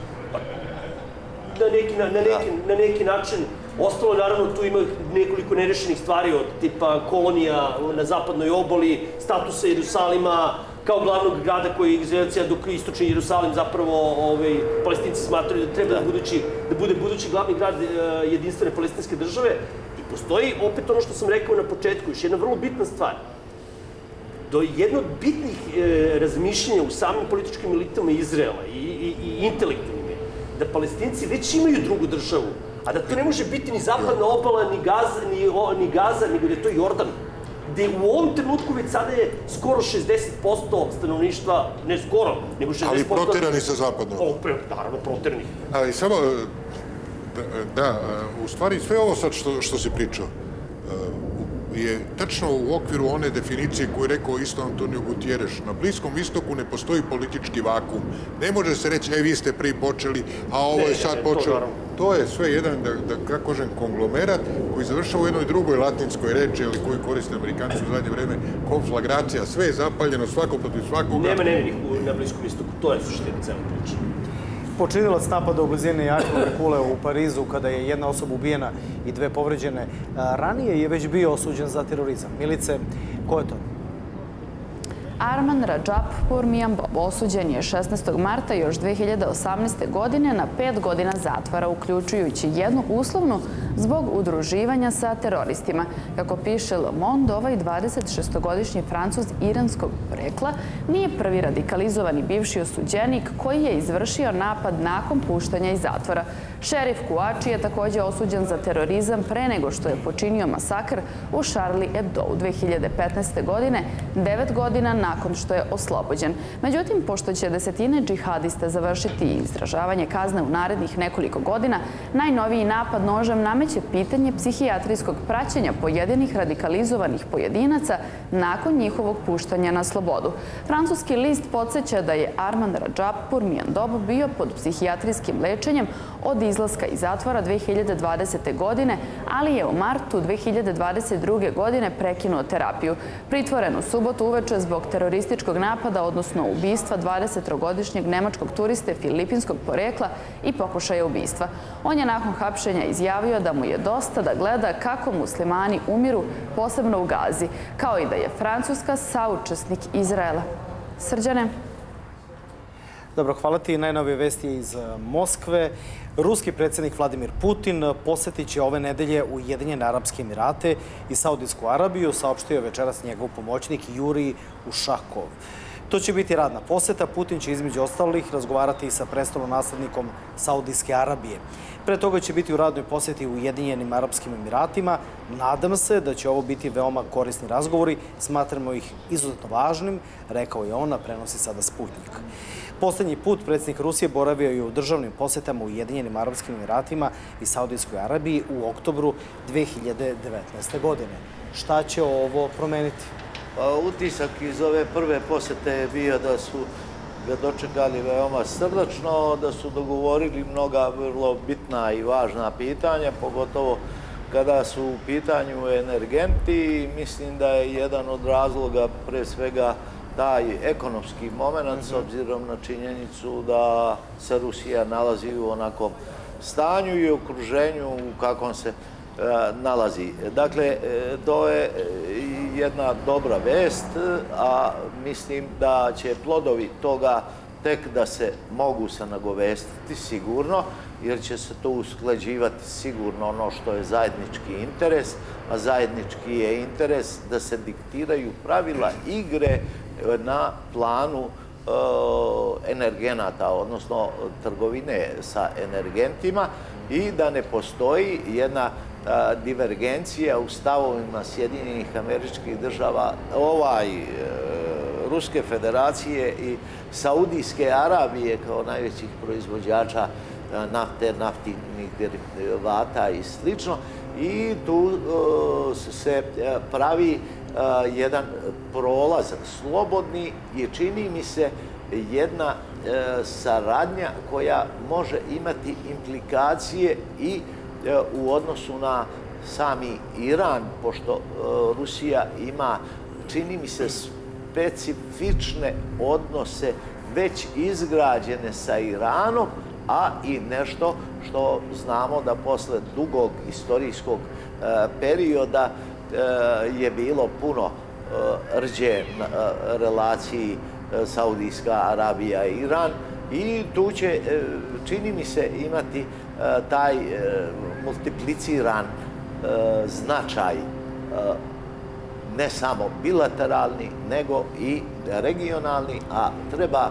Na neki, na, neki, na neki način. Ostalo, naravno, tu ima nekoliko nerešenih stvari od tipa kolonija na zapadnoj obali, statusa Jerusalima kao glavnog grada koji je Izraelcija, dok istočni Jerusalim zapravo ovaj, Palestinci smatraju da treba da, budući, da bude budući glavni grad uh, jedinstvene palestinske države. I postoji opet ono što sam rekao na početku, još jedna vrlo bitna stvar. Do jedno od bitnih e, razmišljenja u samim političkim elitama Izraela i, i, i intelektualnim je da Palestinci već imaju drugu državu, a da to ne može biti ni zapadna obala, ni Gaza, ni, o, ni Gaza, nego da je to Jordan. Gde u ovom trenutku već sada je skoro šezdeset posto stanovništva, ne skoro, nego šezdeset posto... Ali proterani sa zapadnom. O, naravno, proterani. Ali samo, da, da, u stvari sve ovo sad što, što si pričao, je tačno u okviru one definicije koju je rekao isto Antonio Gutjereš. Na Bliskom istoku ne postoji politički vakum. Ne može se reći, e, vi ste prvi počeli, a ovo je sad počelo. To je sve jedan, da, da kako kažem, konglomerat koji završava u jednoj drugoj latinskoj reči, ali koju koriste Amerikanci u zadnje vreme, konflagracija. Sve je zapaljeno, svako protiv svakoga. Nema nevinih na Bliskom istoku, to je suština cele priče. Počinilac napada u blizini Eiffel kule u Parizu kada je jedna osoba ubijena i dve povređene. Ranije je već bio osuđen za terorizam. Milice, ko je to? Arman Radžabpur Mijambob osuđen je šesnaestog marta još dve hiljade osamnaeste. godine na pet godina zatvora, uključujući jednu uslovnu zbog udruživanja sa teroristima. Kako piše Le Monde, ovaj dvadesetšestogodišnji Francuz iranskog porekla nije prvi radikalizovani bivši osuđenik koji je izvršio napad nakon puštanja iz zatvora. Šerif Kouachi je također osuđen za terorizam pre nego što je počinio masakr u Charlie Hebdo u dve hiljade petnaeste. godine, devet godina nakon što je oslobođen. Međutim, pošto će desetine džihadista završiti izražavanje kazne u narednih nekoliko godina, najnoviji napad nožem nameće pitanje psihijatrijskog praćenja pojedinih radikalizovanih pojedinaca nakon njihovog puštanja na slobodu. Francuski list podsjeća da je Armand Rajab Pourmiandob bio pod psihijatrijskim lečenjem od izlaska iz zatvora dve hiljade dvadesete. godine, ali je u martu dve hiljade dvadeset druge. godine prekinuo terapiju. Pritvoren u subotu uveče zbog terorističkog napada, odnosno ubistva dvadesettrogodišnjeg nemačkog turiste filipinskog porekla i pokušaja ubistva. On je nakon hapšenja izjavio da mu je dosta da gleda kako muslimani umiru, posebno u Gazi, kao i da je Francuska saučesnik Izraela. Srđane? Dobro, hvala ti. Najnovije vesti iz Moskve. Ruski predsjednik Vladimir Putin posjetit će ove nedelje Ujedinjene Arapske Emirate i Saudijsku Arabiju, saopštio je večeras njegov pomoćnik Jurij Ušakov. To će biti radna posjeta. Putin će između ostalih razgovarati i sa prestolonaslednikom Saudijske Arabije. Pre toga će biti u radnoj posjeti u Ujedinjenim Arapskim Emiratima. Nadam se da će ovo biti veoma korisni razgovori. Smatramo ih izuzetno važnim, rekao je on, a prenosi sada Sputnik. Poslednji put predsjednik Rusije boravio je u državnim posjetama u Ujedinjenim Arapskim Emiratima i Saudijskoj Arabiji u oktobru dve hiljade devetnaeste. godine. Šta će ovo promeniti? Utisak iz ove prve posjete je bio da su ga dočekali veoma srdačno, da su dogovorili mnoga vrlo bitna i važna pitanja, pogotovo kada su u pitanju energenti. Mislim da je jedan od razloga pre svega taj ekonomski moment, s obzirom na činjenicu da se Rusija nalazi u onakom stanju i okruženju u kakvom se nalazi. Dakle, to je jedna dobra vest, a mislim da će plodovi toga tek da se mogu se nagovestiti sigurno, jer će se to usklađivati sigurno ono što je zajednički interes, a zajednički je interes da se diktiraju pravila igre na planu energenata, odnosno trgovine sa energentima, i da ne postoji jedna divergencija u stavovima Sjedinjenih Američkih Država, ovaj Ruske federacije i Saudijske Arabije kao najvećih proizvođača nafte, naftnih derivata i slično. I tu se pravi jedan prolaz slobodni i čini mi se jedna saradnja koja može imati implikacije i u odnosu na sami Iran, pošto Rusija ima, čini mi se, specifične odnose već izgrađene sa Iranom, a i nešto što znamo da posle dugog istorijskog perioda je bilo puno rđe na relaciji Saudijska Arabija i Iran, i tu će, čini mi se, imati taj multipliciran značaj, ne samo bilateralni, nego i regionalni, a treba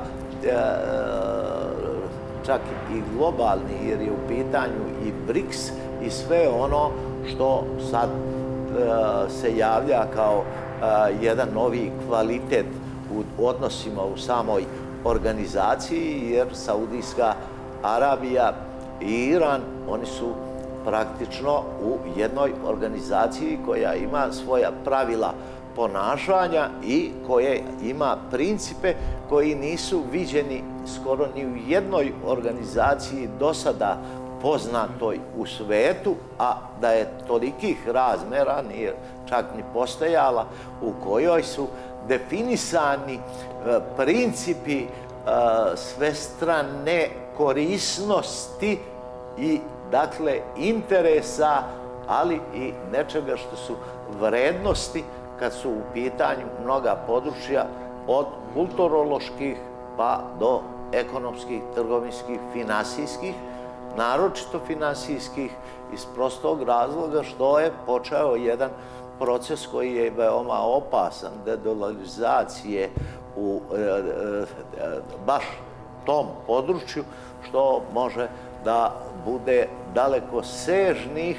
čak i globalni, jer je u pitanju i BRICS i sve ono što sad se javlja kao jedan novi kvalitet u odnosima u samoj organizaciji, jer Saudijska Arabija i Iran, oni su praktično u jednoj organizaciji koja ima svoja pravila ponašanja i koja ima principe koji nisu viđeni skoro ni u jednoj organizaciji do sada poznatoj u svetu, a da je tolikih razmera, nije čak ni postojala, u kojoj su definisani principi svestrane korisnosti i, dakle, interesa, ali i nečega što su vrednosti kad su u pitanju mnoga područja, od kulturoloških pa do ekonomskih, trgovinskih, finansijskih. naročito finansijskih, iz prostog razloga što je počeo jedan proces koji je veoma opasan, dedolarizacije u baš tom području, što može da bude daleko sežnih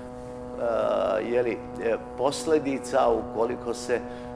posledica ukoliko se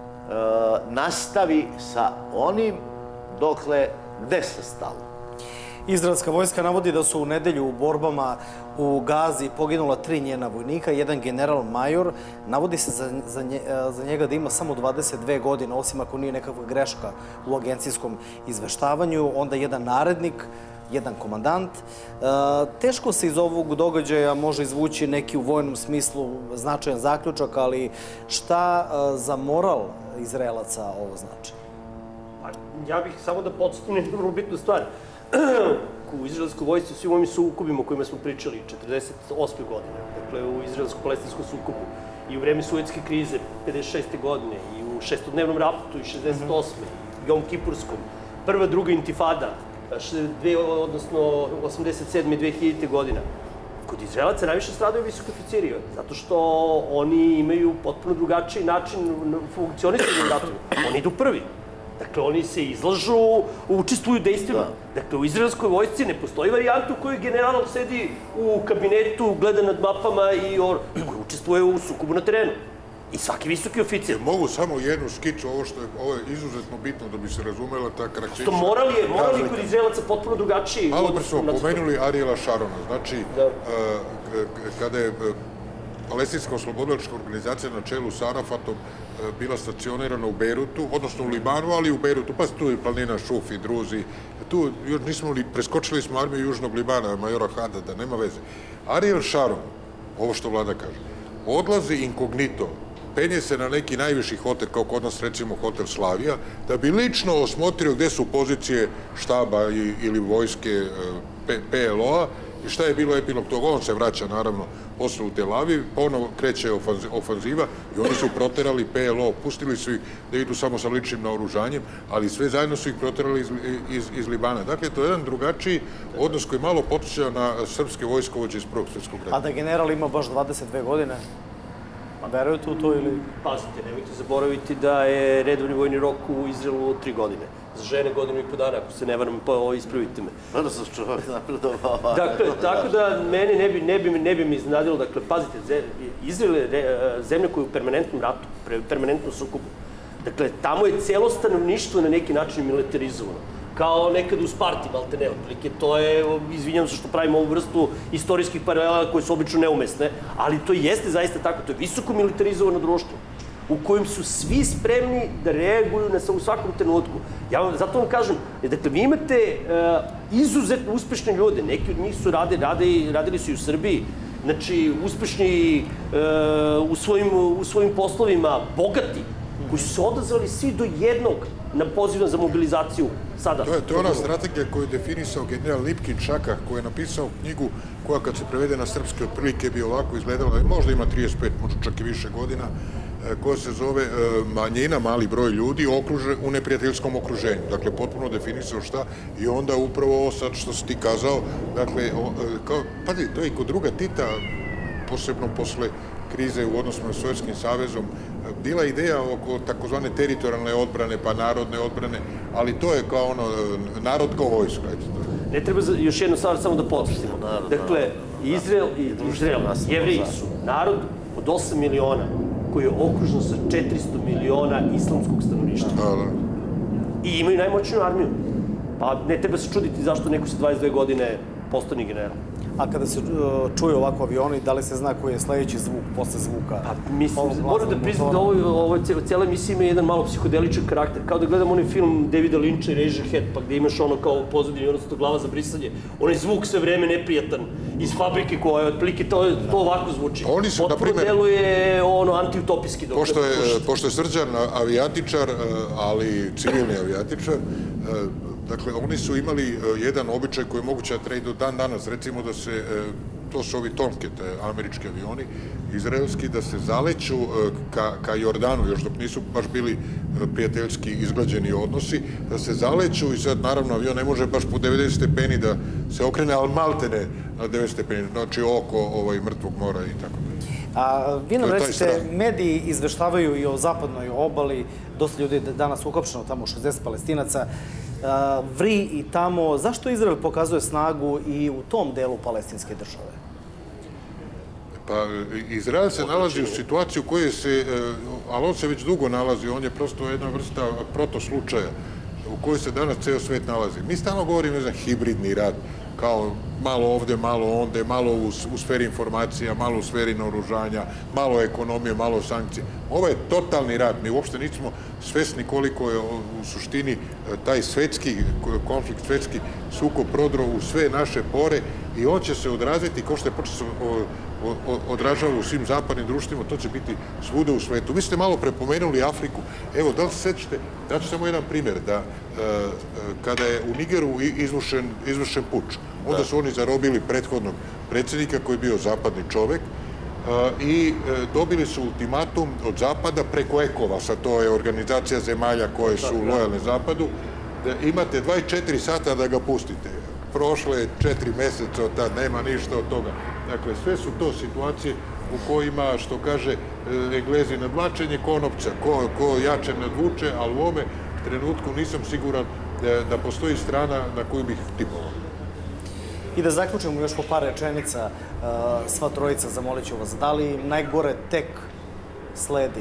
nastavi sa onim dokle gde se stalo. Izraelska vojska navodi da su u nedelju u borbama u Gazi poginula tri njena vojnika, jedan general major. Navodi se za njega da ima samo dvadeset dve godine, osim ako nije nekakva greška u agencijskom izveštavanju. Onda jedan narednik, jedan komandant. Teško se iz ovog događaja može izvući neki u vojnom smislu značajan zaključak, ali šta za moral Izraelaca ovo znači? Ja bih samo da podsjetim jednu vrlo bitnu stvar. U izraelskoj vojsci, u svim ovim sukobima o kojima smo pričali, četrdeset osme godine, dakle u izraelsko-palestinskom sukobu i u vreme Suetske krize pedeset šeste godine i u šestodnevnom ratu i šezdeset osme i Jom Kipurskom, prva, druga intifada, odnosno osamdeset sedme i dve hiljadite godina. Kod Izraelaca najviše stradaju visoki oficiri, zato što oni imaju potpuno drugačiji način funkcionisanja u ratu. Oni idu prvi. Dakle, oni se izlažu, učestvuju dejstvima. Dakle, u izraelskoj vojsci ne postoji varijanta u kojoj general sedi u kabinetu, gleda nad mapama i koji učestvuje u sukobu na terenu. I svaki visoki oficir. Mogu samo jednu skicu, ovo što je izuzetno bitno da bi se razumela ta karakteristika. Što moral je, moral je kod Izraelaca potpuno drugačiji. Malo pre smo pomenuli Ariela Šarona. Znači, kada je Palestinska oslobodilačka organizacija na čelu sa Arafatom bila stacionirana u Bejrutu, odnosno u Libanu, ali i u Bejrutu, pa tu je planina Šufi, Druzi, tu još nismo li, preskočili smo armiju Južnog Libana, majora Hadada, nema veze. Ariel Sharon, ovo što vlada kaže, odlazi inkognito, penje se na neki najviši hotel, kao kod nas recimo hotel Slavija, da bi lično osmotrio gde su pozicije štaba ili vojske P L O-a i šta je bilo epilog toga. On se vraća, naravno, posle u Tel Aviv, ponovo kreće ofanziva i oni su proterali P L O, pustili su ih da idu samo sa ličnim naoružanjem, ali sve zajedno su ih proterali iz Libana. Dakle, to je jedan drugačiji odnos koji malo potiče na srpske vojskovođe iz Prvog svjetskog rata. A da general ima baš dvadeset dve godine? Verujete u to ili... Pazite, nemojte zaboraviti da je redovni vojni rok u Izraelu tri godine. Za žene godinu i po dana, ako se ne varam, pa ispravite me. Vrlo sam čovjek napredovao. Dakle, tako da mene ne bi mi iznenadilo, dakle, pazite, Izrael je zemlja koja je u permanentnom ratu, permanentnom sukobu. Dakle, tamo je celo stanovništvo na neki način militarizovano. Kao nekad u Sparti, malte ne, otprilike, to je, izvinjam se što pravimo ovu vrstu istorijskih paralela koje su obično neumesne, ali to jeste zaista tako, to je visoko militarizovano društvo u kojem su svi spremni da reaguju u svakom trenutku. Ja vam, zato vam kažem, dakle, vi imate izuzetno uspešne ljude, neki od njih su radili su i u Srbiji, znači, uspešni u svojim poslovima, bogati, koji su se odazvali svi do jednog na pozivam za mobilizaciju sada. To je ona strategija koju je definisao general Lipkin Šakah, koji je napisao knjigu koja kad se prevede na srpske otprilike bi ovako izgledala, možda ima trideset pet, možda čak i više godina, koja se zove manjina, mali broj ljudi u neprijateljskom okruženju. Dakle, potpuno definisao šta i onda upravo ovo sad što si ti kazao, dakle, pazi, to je i kod druga Tita, posebno posle krize u odnosu na Sovjetskim savezom, bila ideja oko takozvane teritorijalne odbrane, pa narodne odbrane, ali to je kao ono, narod kao vojska. Ne treba još jednu stvar samo da podsjetimo. Dakle, Izrael i Izrael, Jevreji su narod od osam miliona koji je okružen sa četiristo miliona islamskog stanovništva. I imaju najmoćniju armiju. Pa ne treba se čuditi zašto neko sa dvadeset dve godine postane general. A kada se čuju ovako avioni, da li se zna koji je sledeći zvuk, posle zvuka? Pa mislim, moram da priznam da ovo cijela emisija ima jedan malo psihodeličan karakter. Kao da gledam onaj film Davida Lyncha i Razorhead, pa gde imaš ono kao pozadini, odnosno glava za brisanje, onaj zvuk sve vreme neprijatan iz fabrike koja je otprilike to ovako zvuči. Potpuno deluje ono antiutopijski. Pošto je Srđan avijatičar, ali civilni avijatičar, dakle, oni su imali jedan običaj koji je moguće da traje do dan danas, recimo da se to su ovi Tomcat, američki avioni, izraelski, da se zaleću ka Jordanu, još dok nisu baš bili prijateljski izglađeni odnosi, da se zaleću i sad, naravno, avion ne može baš po devedeset stepeni da se okrene, ali maltene na devedeset stepeni, znači oko mrtvog mora i tako da. A vi nam recite, mediji izveštavaju i o zapadnoj obali, dosta ljudi je danas ukopšeno, tamo šezdeset Palestinaca, vri i tamo. Zašto Izrael pokazuje snagu i u tom delu palestinske države? Pa, Izrael se nalazi u situaciji u kojoj se, ali on se već dugo nalazi, on je prosto jedna vrsta protoslučaja u kojoj se danas ceo svet nalazi. Mi stalno govorimo, ne znam, hibridni rat, kao malo ovde, malo onde, malo u sferi informacija, malo u sferi naoružanja, malo ekonomije, malo sankcije. Ovo je totalni rat. Mi uopšte nismo svesni koliko je u suštini taj svetski konflikt, svetski sukob prodro u sve naše pore i on će se odraziti, kao što je počeo se odražava u svim zapadnim društvima, to će biti svuda u svetu. Vi ste malo prepomenuli Afriku. Evo, da li se sećate, daću samo jedan primjer, da kada je u Nigeru izvršen puč, onda su oni zarobili prethodnog predsjednika koji je bio zapadni čovek i dobili su ultimatum od Zapada preko ECOWAS-a, to je organizacija zemalja koje su lojalne Zapadu, da imate dvadeset četiri sata da ga pustite. Prošlo je četiri meseca od tada, nema ništa od toga. Dakle, sve su to situacije u kojima, što kaže Englezi, nadvlačenje konopca, ko jače nadvuče, ali u ovome trenutku nisam siguran da postoji strana na koju bih tipovao. I da zaključimo još po par rečenica, sva trojica, zamolit ću vas, da li najgore tek sledi?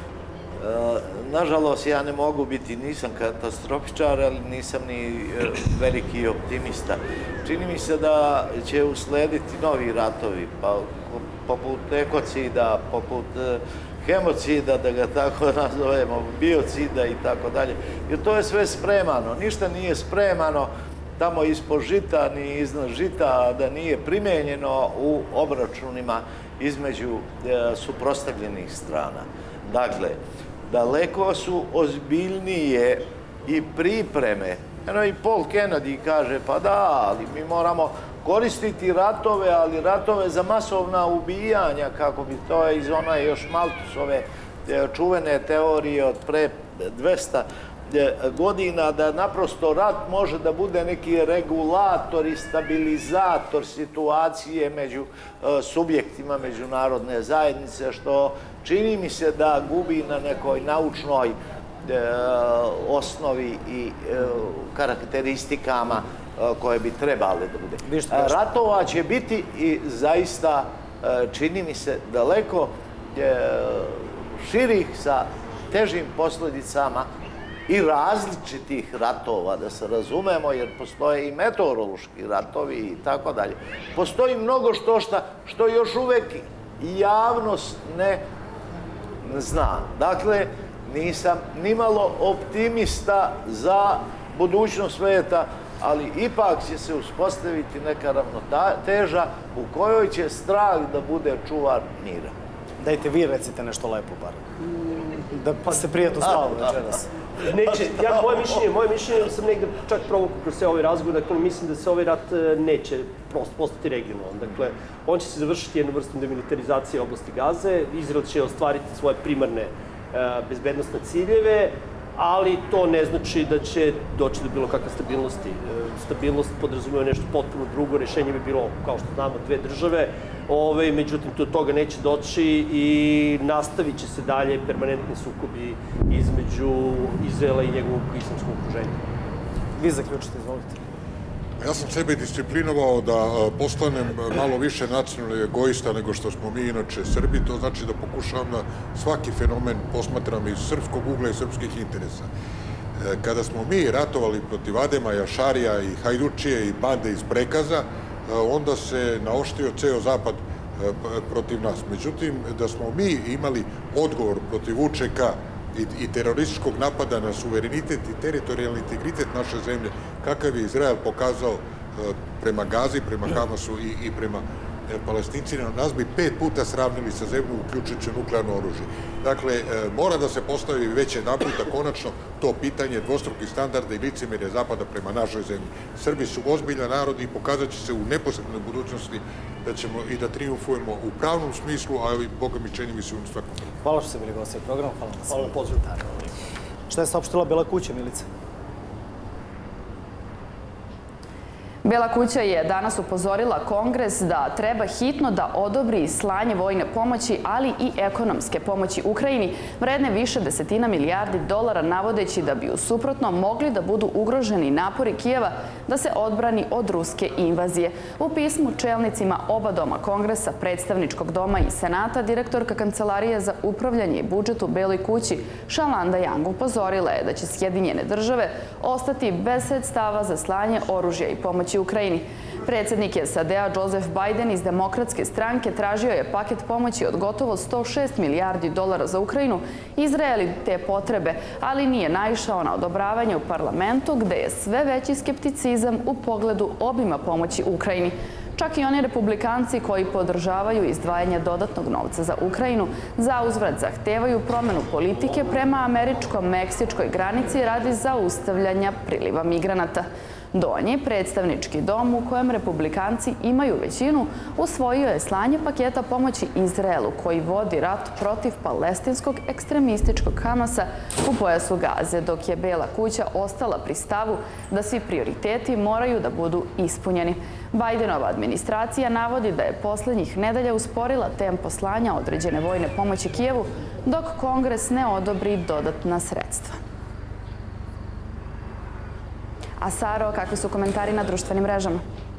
Nažalost, ja ne mogu biti, nisam katastrofičar, ali nisam ni veliki optimista. Čini mi se da će uslediti novi ratovi, poput ekocida, poput hemocida, da ga tako nazovemo, biocida i tako dalje. Jer to je sve spremano, ništa nije spremano tamo ispod žita, ni iznad žita, da nije primenjeno u obračunima između suprotstavljenih strana. Dakle, daleko su ozbiljnije i pripreme. Eno i Paul Kennedy kaže, pa da, ali mi moramo koristiti ratove, ali ratove za masovna ubijanja, kako bi to iz one još Malthusove čuvene teorije od pre dvesta godina, da naprosto rat može da bude neki regulator i stabilizator situacije među subjektima međunarodne zajednice, što čini mi se da gubi na nekoj naučnoj osnovi i karakteristikama koje bi trebale da bude. Ratova će biti i zaista čini mi se daleko širih sa težim posljedicama i različitih ratova, da se razumemo, jer postoje i meteorološki ratovi i tako dalje. Postoji mnogo što još uvek javnost ne zna. Dakle, nisam nimalo optimista za budućnost sveta, ali ipak će se uspostaviti neka ravnoteža u kojoj će strah da bude čuvar mira. Dajte vi recite nešto lepo, bar. Da se prijatno spavamo večeras. Neće, ja, moje mišljenje, moje mišljenje sam negde čak provukao kroz sve ovaj razgovor, dakle, mislim da se ovaj rat neće prosto postati regionalan. Dakle, on će se završiti jednu vrstom demilitarizacije oblasti Gaze, Izrael će ostvariti svoje primarne bezbednostne ciljeve, ali to ne znači da će doći do bilo kakve stabilnosti. Stabilnost podrazumeva nešto potpuno drugo, rešenje bi bilo, kao što znamo, dve države, međutim, do toga neće doći i nastavit će se dalje permanentni sukobi između Izraela i njegovog islamskog okruženja. Vi zaključite, izvolite. Ja sam sebe disciplinovao da postanem malo više nacionalni egoista nego što smo mi inače Srbi. To znači da pokušavam da svaki fenomen posmatram iz srpskog ugla i srpskih interesa. Kada smo mi ratovali protiv Adema, Jašarija i Hajdučije i bande iz Prekaza, onda se naoštrio ceo zapad protiv nas. Međutim, da smo mi imali odgovor protiv U Č K i terorističkog napada na suverenitet i teritorijalni integritet naše zemlje, kakav je Izrael pokazao prema Gazi, prema Hamasu i prema Palestinci nas bi pet puta sravnili sa zemljom uključujući nuklearno oružje. Dakle, mora da se postavi već jedan puta konačno to pitanje dvostrukih standarda i licemjerja Zapada prema našoj zemlji. Srbi su ozbiljan narod i pokazat će se u neposrednoj budućnosti da ćemo i da triumfujemo u pravnom smislu, ali Boga mi čini mi se u svakom drugom. Hvala što ste bili gosti u programu. Hvala na Hvala na pozivu. Šta je saopštila Bela kuća, Milica? Bela kuća je danas upozorila Kongres da treba hitno da odobri slanje vojne pomoći, ali i ekonomske pomoći Ukrajini, vredne više desetina milijardi dolara, navodeći da bi u suprotno mogli da budu ugroženi napori Kijeva da se odbrani od ruske invazije. U pismu čelnicima oba doma Kongresa, predstavničkog doma i Senata, direktorka Kancelarije za upravljanje i budžet u Beloj kući Shalanda Young upozorila je da će Sjedinjene države ostati bez sredstava za slanje oružja i pomoći Ukrajini. Predsjednik S A D-a Joseph Biden iz Demokratske stranke tražio je paket pomoći od gotovo sto šest milijardi dolara za Ukrajinu, Izrael i te potrebe, ali nije naišao na odobravanje u parlamentu, gde je sve veći skepticizam u pogledu obima pomoći Ukrajini. Čak i oni republikanci koji podržavaju izdvajanje dodatnog novca za Ukrajinu, za uzvrat zahtevaju promenu politike prema američko-meksičkoj granici radi zaustavljanja priliva migranata. Donji predstavnički dom, u kojem republikanci imaju većinu, usvojio je slanje paketa pomoći Izraelu, koji vodi rat protiv palestinskog ekstremističkog Hamasa u pojasu Gaze, dok je Bela kuća ostala pri stavu da svi prioriteti moraju da budu ispunjeni. Bidenova administracija navodi da je poslednjih nedelja usporila tempo slanja određene vojne pomoći Kijevu, dok Kongres ne odobri dodatna sredstva. A Saro, kakvi su komentari na društvenim mrežama?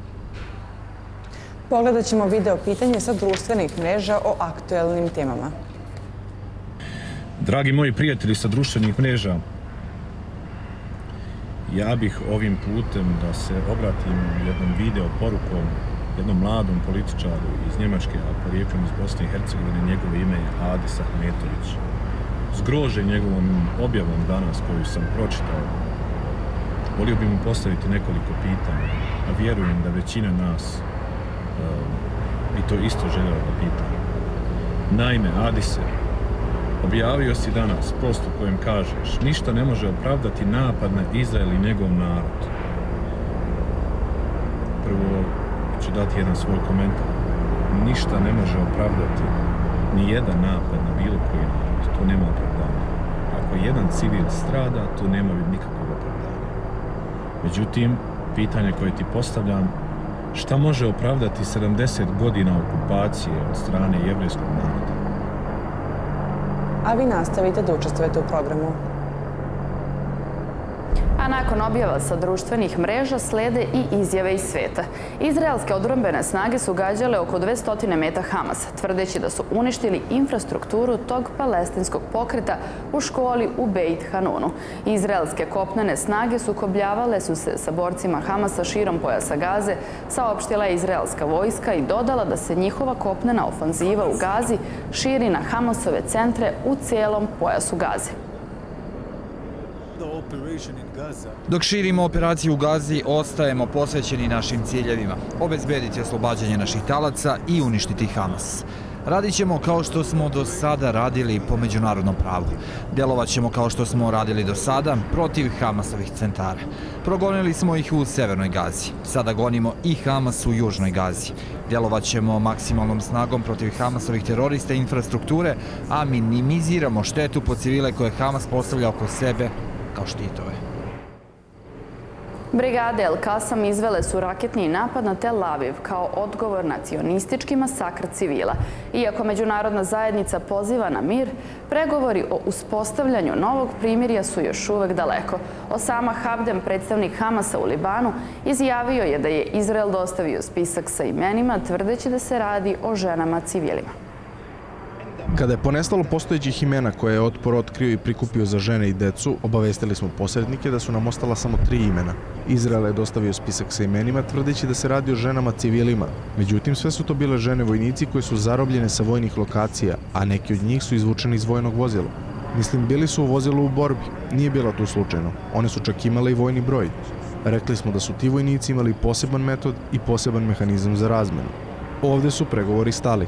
Pogledat ćemo video pitanje sa društvenih mreža o aktuelnim temama. Dragi moji prijatelji sa društvenih mreža, ja bih ovim putem da se obratim jednom video porukom jednom mladom političaru iz Njemačke, a porijeklom iz Bosne i Hercegovine, njegovo ime je Adis Ahmetović. Zgrožen njegovom objavom danas koju sam pročitao, volio bi mu postaviti nekoliko pitanja, a vjerujem da većina nas bi to isto željela da pita. Naime, Adise, objavio si danas post u kojem kažeš: ništa ne može opravdati napad na Izrael i njegov narod. Prvo ću dati jedan svoj komentar. Ništa ne može opravdati ni jedan napad na bilo koji narod. To nema opravdanja. Ako jedan civil strada, to nema nikakvog opravdanja. Međutim, pitanje koje ti postavljam, šta može opravdati sedamdeset godina okupacije od strane jevrejskog naroda? A vi nastavite da učestvujete u programu. A nakon objava sa društvenih mreža slede i izjave iz sveta. Izraelske odbrambene snage su gađale oko dvesta meta Hamasa, tvrdeći da su uništili infrastrukturu tog palestinskog pokreta u školi u Beit Hanunu. Izraelske kopnene snage sukobljavale su se sa borcima Hamasa širom pojasa Gaze, saopštila je izraelska vojska i dodala da se njihova kopnena ofanziva u Gazi širi na Hamasove centre u cijelom pojasu Gaze. Dok širimo operaciju u Gazi, ostajemo posvećeni našim ciljevima, obezbediti oslobađanje naših talaca i uništiti Hamas. Radit ćemo kao što smo do sada radili po međunarodnom pravu. Djelovat ćemo kao što smo radili do sada protiv Hamasovih centara. Progonili smo ih u Severnoj Gazi. Sada gonimo i Hamas u Južnoj Gazi. Djelovat ćemo maksimalnom snagom protiv Hamasovih terorista i infrastrukture, a minimiziramo štetu po civile koje Hamas postavlja oko sebe kao štitove. Brigade El Kasam izvele su raketni napad na Tel Aviv kao odgovor na cionistički masakr civila. Iako međunarodna zajednica poziva na mir, pregovori o uspostavljanju novog primirja su još uvek daleko. Osama Habdem, predstavnik Hamasa u Libanu, izjavio je da je Izrael dostavio spisak sa imenima, tvrdeći da se radi o ženama civilima. Kada je ponestalo postojećih imena koje je Otpor otkrio i prikupio za žene i decu, obavestili smo posrednike da su nam ostala samo tri imena. Izrael je dostavio spisak sa imenima, tvrdeći da se radi o ženama civilima. Međutim, sve su to bile žene vojnici koje su zarobljene sa vojnih lokacija, a neki od njih su izvučeni iz vojnog vozila. Mislim, bili su u vozilu u borbi. Nije bilo tu slučajno. One su čak imale i vojni broj. Rekli smo da su ti vojnici imali poseban metod i poseban mehanizam za razmenu. Ovde su pregovori stali.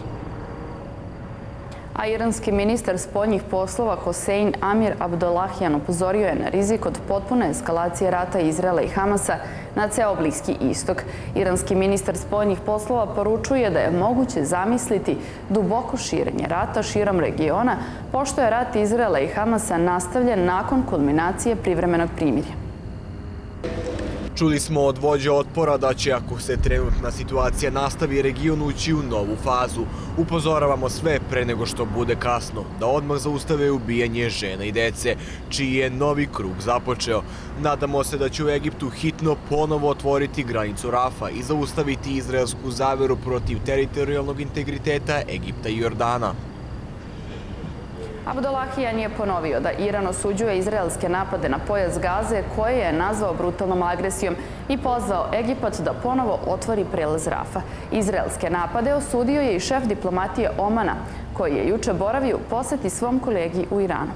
A iranski ministar spoljnih poslova Hosein Amir Abdollahian upozorio je na rizik od potpune eskalacije rata Izraela i Hamasa na ceo Bliski istok. Iranski ministar spoljnih poslova poručuje da je moguće zamisliti duboko širenje rata širom regiona, pošto je rat Izraela i Hamasa nastavljen nakon kulminacije privremenog primirja. Čuli smo od vođe otpora da će, ako se trenutna situacija nastavi, region ući u novu fazu. Upozoravamo sve pre nego što bude kasno, da odmah zaustave ubijanje žena i dece, čiji je novi krug započeo. Nadamo se da će u Egiptu hitno ponovo otvoriti granicu Rafa i zaustaviti izraelsku zaveru protiv teritorijalnog integriteta Egipta i Jordana. Abdollahian je ponovio da Iran osuđuje izraelske napade na pojas Gaze, koje je nazvao brutalnom agresijom, i pozvao Egipat da ponovo otvori prelaz Rafa. Izraelske napade osudio je i šef diplomatije Omana, koji je juče boravio u poseti svom kolegi u Iranu.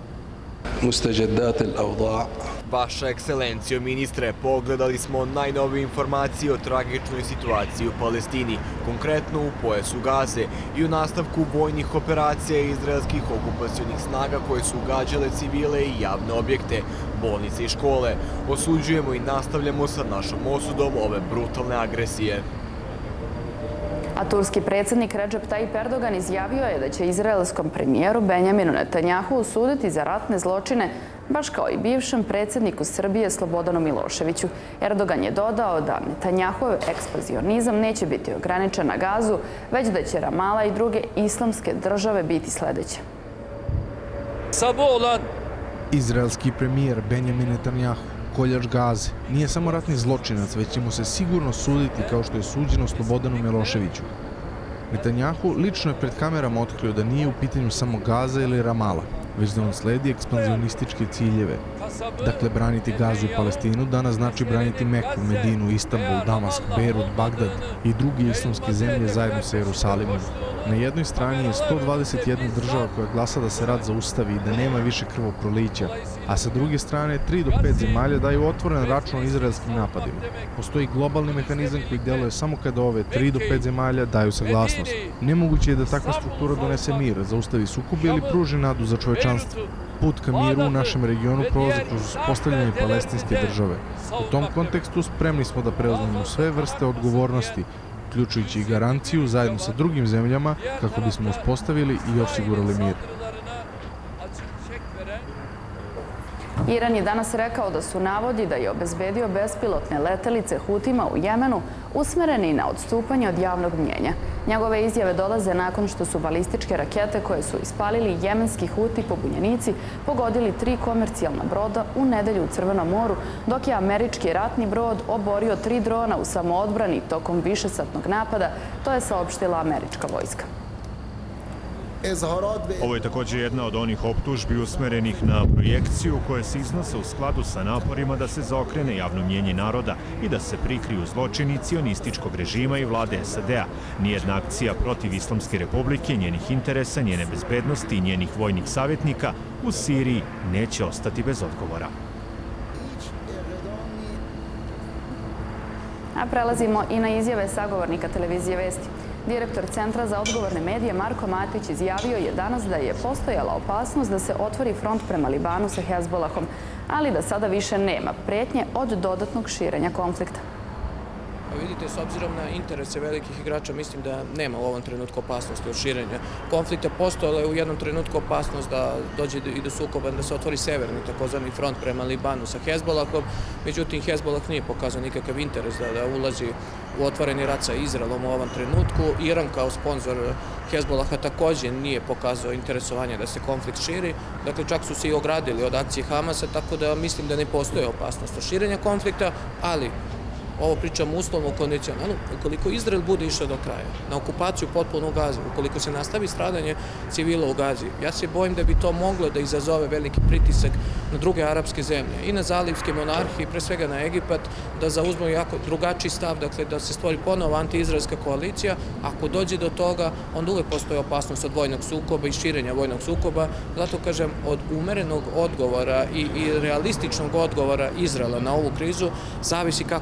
Vaša ekscelencijo, ministre, pogledali smo najnovije informacije o tragičnoj situaciji u Palestini, konkretno u pojasu Gaze i u nastavku vojnih operacija izraelskih okupacionih snaga koje su ugađale civile i javne objekte, bolnice i škole. Osuđujemo i nastavljamo sa našom osudom ove brutalne agresije. A turski predsjednik Recep Tayyip Erdogan izjavio je da će izraelskom premijeru Benjaminu Netanjahu osuditi za ratne zločine, baš kao i bivšem predsjedniku Srbije Slobodanu Miloševiću. Erdogan je dodao da Netanjahov ekspanzionizam neće biti ograničen na Gazu, već da će Ramala i druge islamske države biti sljedeće. Izraelski premijer Benjamin Netanjahu, koljač Gaze, nije samo ratni zločinac, već će mu se sigurno suditi kao što je suđeno Slobodanu Miloševiću. Netanjahu lično je pred kamerama otkrio da nije u pitanju samo Gaza ili Ramala, već da on sledi ekspanzionističke ciljeve. Dakle, braniti Gazu i Palestinu danas znači braniti Meku, Medinu, Istanbul, Damask, Beirut, Bagdad i druge islamske zemlje zajedno sa Jerusalimom. Na jednoj strani je sto dvadeset jedna država koja glasa da se rat zaustavi i da nema više krvoprolića, a sa druge strane tri do pet zemalja daju otvoren račun izraelskim napadima. Postoji globalni mehanizam koji deluje samo kada ove tri do pet zemalja daju saglasnost. Nemoguće je da takva struktura donese mir, zaustavi sukob ili pruži nadu za čovečanstvo. Put ka miru u našem regionu prolazi kroz uspostavljanje palestinske države. U tom kontekstu spremni smo da preuzmemo sve vrste odgovornosti, uključujući i garanciju zajedno sa drugim zemljama kako bismo uspostavili i osigurali mir. Iran je danas rekao da su navodi da je obezbedio bespilotne letelice Hutima u Jemenu usmereni na odstupanje od javnog mnjenja. Njegove izjave dolaze nakon što su balističke rakete koje su ispalili jemenski Huti pobunjenici pogodili tri komercijalna broda u nedelju u Crvenom moru, dok je američki ratni brod oborio tri drona u samoodbrani tokom višesatnog napada, to je saopštila američka vojska. Ovo je također jedna od onih optužbi usmerenih na projekciju koje se iznose u skladu sa naporima da se zaokrene javno mnjenje naroda i da se prikriju zločini cionističkog režima i vlade S A D-a. Nijedna akcija protiv Islamske republike, njenih interesa, njene bezbednosti i njenih vojnih savjetnika u Siriji neće ostati bez odgovora. A prelazimo i na izjave sagovornika televizije Vesti. Direktor Centra za odgovorne medije Marko Matić izjavio je danas da je postojala opasnost da se otvori front prema Libanu sa Hezbolahom, ali da sada više nema pretnje od dodatnog širenja konflikta. Vidite, s obzirom na interese velikih igrača, mislim da nema u ovom trenutku opasnosti od širenja konflikta. Postojala je u jednom trenutku opasnost da dođe i do sukoba, da se otvori severni takozvani front prema Libanu sa Hezbolahom. Međutim, Hezbolah nije pokazao nikakav interes da ulazi u otvoreni rat sa Izraelom u ovom trenutku. Iran kao sponsor Hezbolaha također nije pokazao interesovanje da se konflikt širi. Dakle, čak su se i ogradili od akcije Hamasa, tako da mislim da ne postoje opasnost od širenja konflikta, ali ovo pričamo uslovno kondicionalno, ukoliko Izrael bude išao do kraja, na okupaciju potpuno u Gazi, ukoliko se nastavi stradanje civila u Gazi, ja se bojim da bi to moglo da izazove veliki pritisak na druge arapske zemlje i na zalivske monarhije, pre svega na Egipat, da zauzmu jako drugačiji stav, dakle da se stvori ponovo anti-izraelska koalicija. Ako dođe do toga, onda uvek postoji opasnost od vojnog sukoba i širenja vojnog sukoba. Zato kažem, od umerenog odgovora i, i realističnog odgovora Izraela na ovu krizu zavisi kako će da se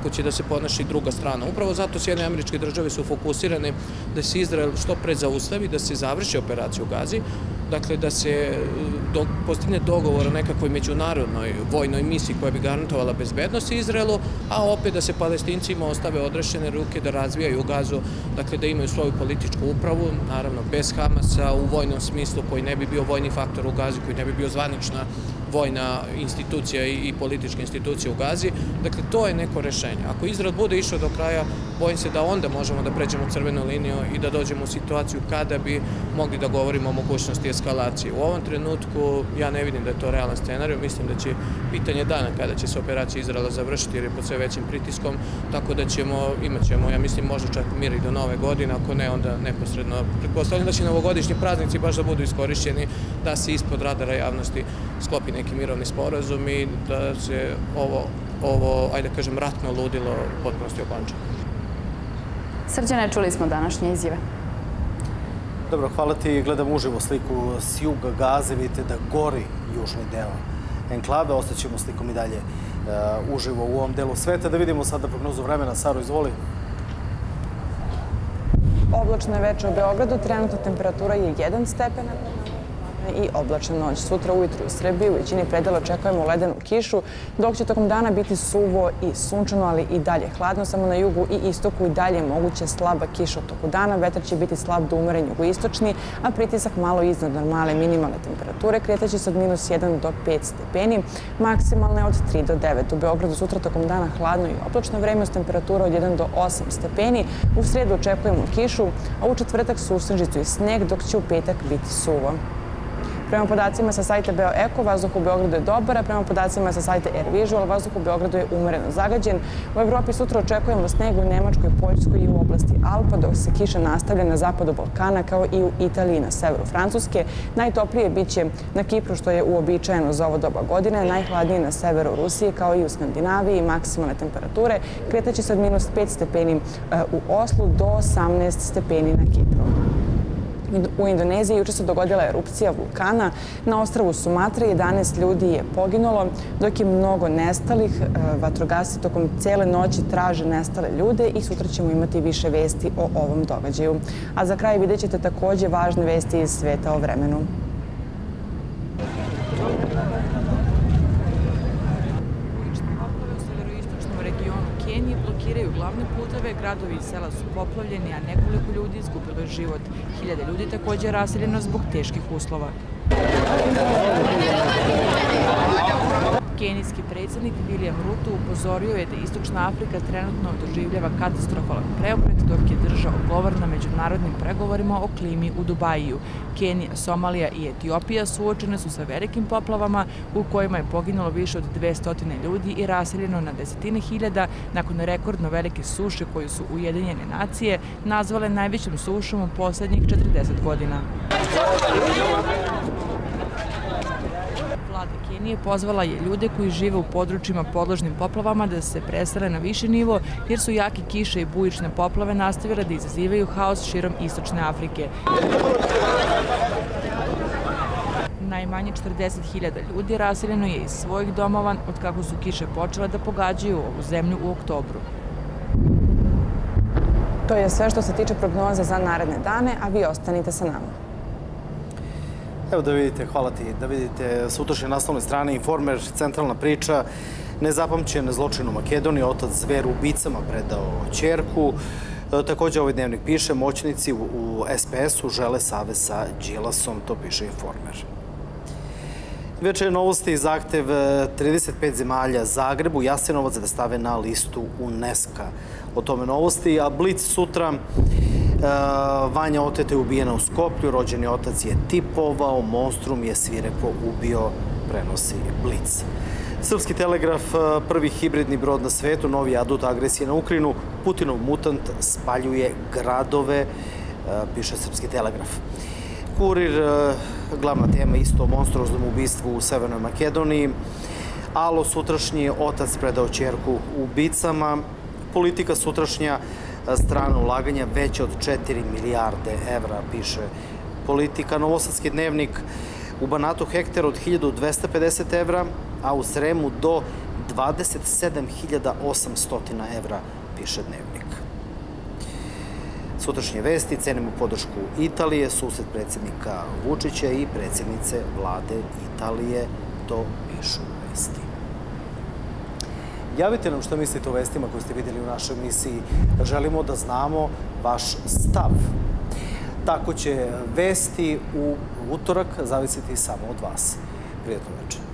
se ponaša i druga strana. Upravo zato Sjedinjene Američke Države su fokusirane da se Izrael što pre zaustavi, da se završi operacija u Gazi, dakle da se postigne dogovor o nekakvoj međunarodnoj vojnoj misiji koja bi garantovala bezbednost Izraelu, a opet da se Palestincima ostave odrešene ruke da razvijaju Gazu, dakle da imaju svoju političku upravu, naravno bez Hamasa u vojnom smislu koji ne bi bio vojni faktor u Gazi, koji ne bi bio zvanična vojna institucija i politička institucija u Gazi. Dakle, to je neko rešenje. Ako Izrael bude išao do kraja, bojim se da onda možemo da pređemo crvenu liniju i da dođemo u situaciju kada bi mogli da govorimo o mogućnosti eskalacije. U ovom trenutku ja ne vidim da je to realan scenarij. Mislim da će pitanje dana kada će se operacija Izraela završiti jer je pod sve većim pritiskom, tako da ćemo, imat ćemo, ja mislim, možda čak mir i do nove godine, ako ne, onda neposredno. Pretpostavljam da će novogodišnji praznici baš da budu iskorišćeni da se ispod radara javnosti sklopi neki mirovni sporazum i da se ovo, ovo, ajde da kažem, ratno ludilo potpunosti okonča. Srđane, čuli smo današnje izjave. Dobro, hvala ti. Gledam uživo sliku s juga Gaze. Vidite da gori južni deo enklave. Ostaćemo slikom i dalje uživo u ovom delu sveta. Da vidimo sada prognozu vremena. Saro, izvoli. Oblačno je veče u Beogradu. Trenutna temperatura je jedan stepen i oblačna noć. Sutra ujutru u Srbiji u većini predela očekujemo ledenu kišu, dok će tokom dana biti suvo i sunčano, ali i dalje hladno. Samo na jugu i istoku i dalje moguće slaba kiša u toku dana. Vetar će biti slab do umeren jugoistočni, a pritisak malo iznad normale minimalne temperature. Kretaće se od minus jedan do pet stepeni, maksimalne od tri do devet. U Beogradu sutra tokom dana hladno i oblačno vreme uz temperatura od jedan do osam stepeni. U sredu očekujemo kišu, a u četvrtak susnežicu i sneg, dok će u petak biti suvo. Prema podacima sa sajta BeoEko, vazduh u Beogradu je dobar, a prema podacima sa sajta AirVisual, vazduh u Beogradu je umereno zagađen. U Evropi sutra očekujemo sneg u Nemačkoj, Poljskoj i u oblasti Alpa, dok se kiša nastavlja na zapadu Balkana, kao i u Italiji na severu Francuske. Najtoplije biće na Kipru, što je uobičajeno za ovo doba godine, najhladnije na severu Rusije, kao i u Skandinaviji. Maksimalne temperature kretaće se od minus pet stepeni u Oslu do osamnaest stepeni na Kipru. U Indoneziji juče se dogodila erupcija vulkana. Na ostrvu Sumatra jedanaest ljudi je poginulo, dok je mnogo nestalih. Vatrogasci tokom cele noći traže nestale ljude i sutra ćemo imati više vesti o ovom događaju. A za kraj vidjet ćete također važne vesti iz sveta o vremenu. Blokiraju glavne puteve, gradovi i sela su poplavljeni, a nekoliko ljudi izgubilo je život. Hiljade ljudi također je raseljeno zbog teških uslova. Kenijski predsjednik William Ruto upozorio je da Istočna Afrika trenutno doživljava katastrofalan preokret dok je držao govor na međunarodnim pregovorima o klimi u Dubajiju. Kenija, Somalija i Etiopija suočene su sa velikim poplavama u kojima je poginulo više od dvesta ljudi i raseljeno na desetine hiljada nakon rekordno velike suše koju su Ujedinjene nacije nazvale najvećom sušom u posljednjih četrdeset godina. Vlada Kenije pozvala je ljude koji žive u područjima podložnim poplavama da se presele na viši nivo, jer su jake kiše i bujične poplave nastavile da izazivaju haos širom Istočne Afrike. Najmanje četrdeset hiljada ljudi raseljeno je iz svojih domova od kako su kiše počele da pogađaju ovu zemlju u oktobru. To je sve što se tiče prognoze za naredne dane, a vi ostanite sa nama. Evo da vidite, hvala ti, da vidite s utošnje naslovne strane Informer, centralna priča, nezapamćen zločin u Makedoniji, otac zver ubicama predao ćerku. Također ovaj dnevnik piše, moćnici u es pe esu žele savez sa Đilasom, to piše Informer. Večer novosti, zahtev trideset pet zemalja Zagrebu, Jasenovac da stave na listu UNESCO. O tome novosti, a Blic sutra, Vanja oteta je ubijena u Skoplju, rođeni otac je tipovao, monstrum je svirepo ubio, prenosi Blic. Srpski telegraf, prvi hibridni brod na svetu, novi adut agresije na Ukrajinu, Putinov mutant spaljuje gradove, piše Srpski telegraf. Kurir, glavna tema isto o monstruoznom ubistvu u Severnoj Makedoniji. Alo, sutrašnji otac predao ćerku ubicama. Politika, sutrašnja strana ulaganja veća od četiri milijarde evra, piše Politika. Novosadski dnevnik, u Banatu hektar od hiljadu dvesta pedeset evra, a u Sremu do dvadeset sedam hiljada osamsto evra, piše Dnevnik. Sutrašnje vesti, cenimo podršku Italije, susret predsjednika Vučića i predsjednice vlade Italije, to pišu vesti. Javite nam što mislite o vestima koje ste vidjeli u našoj emisiji. Želimo da znamo vaš stav. Tako će vesti u utorak zavisiti samo od vas. Prijatno večer.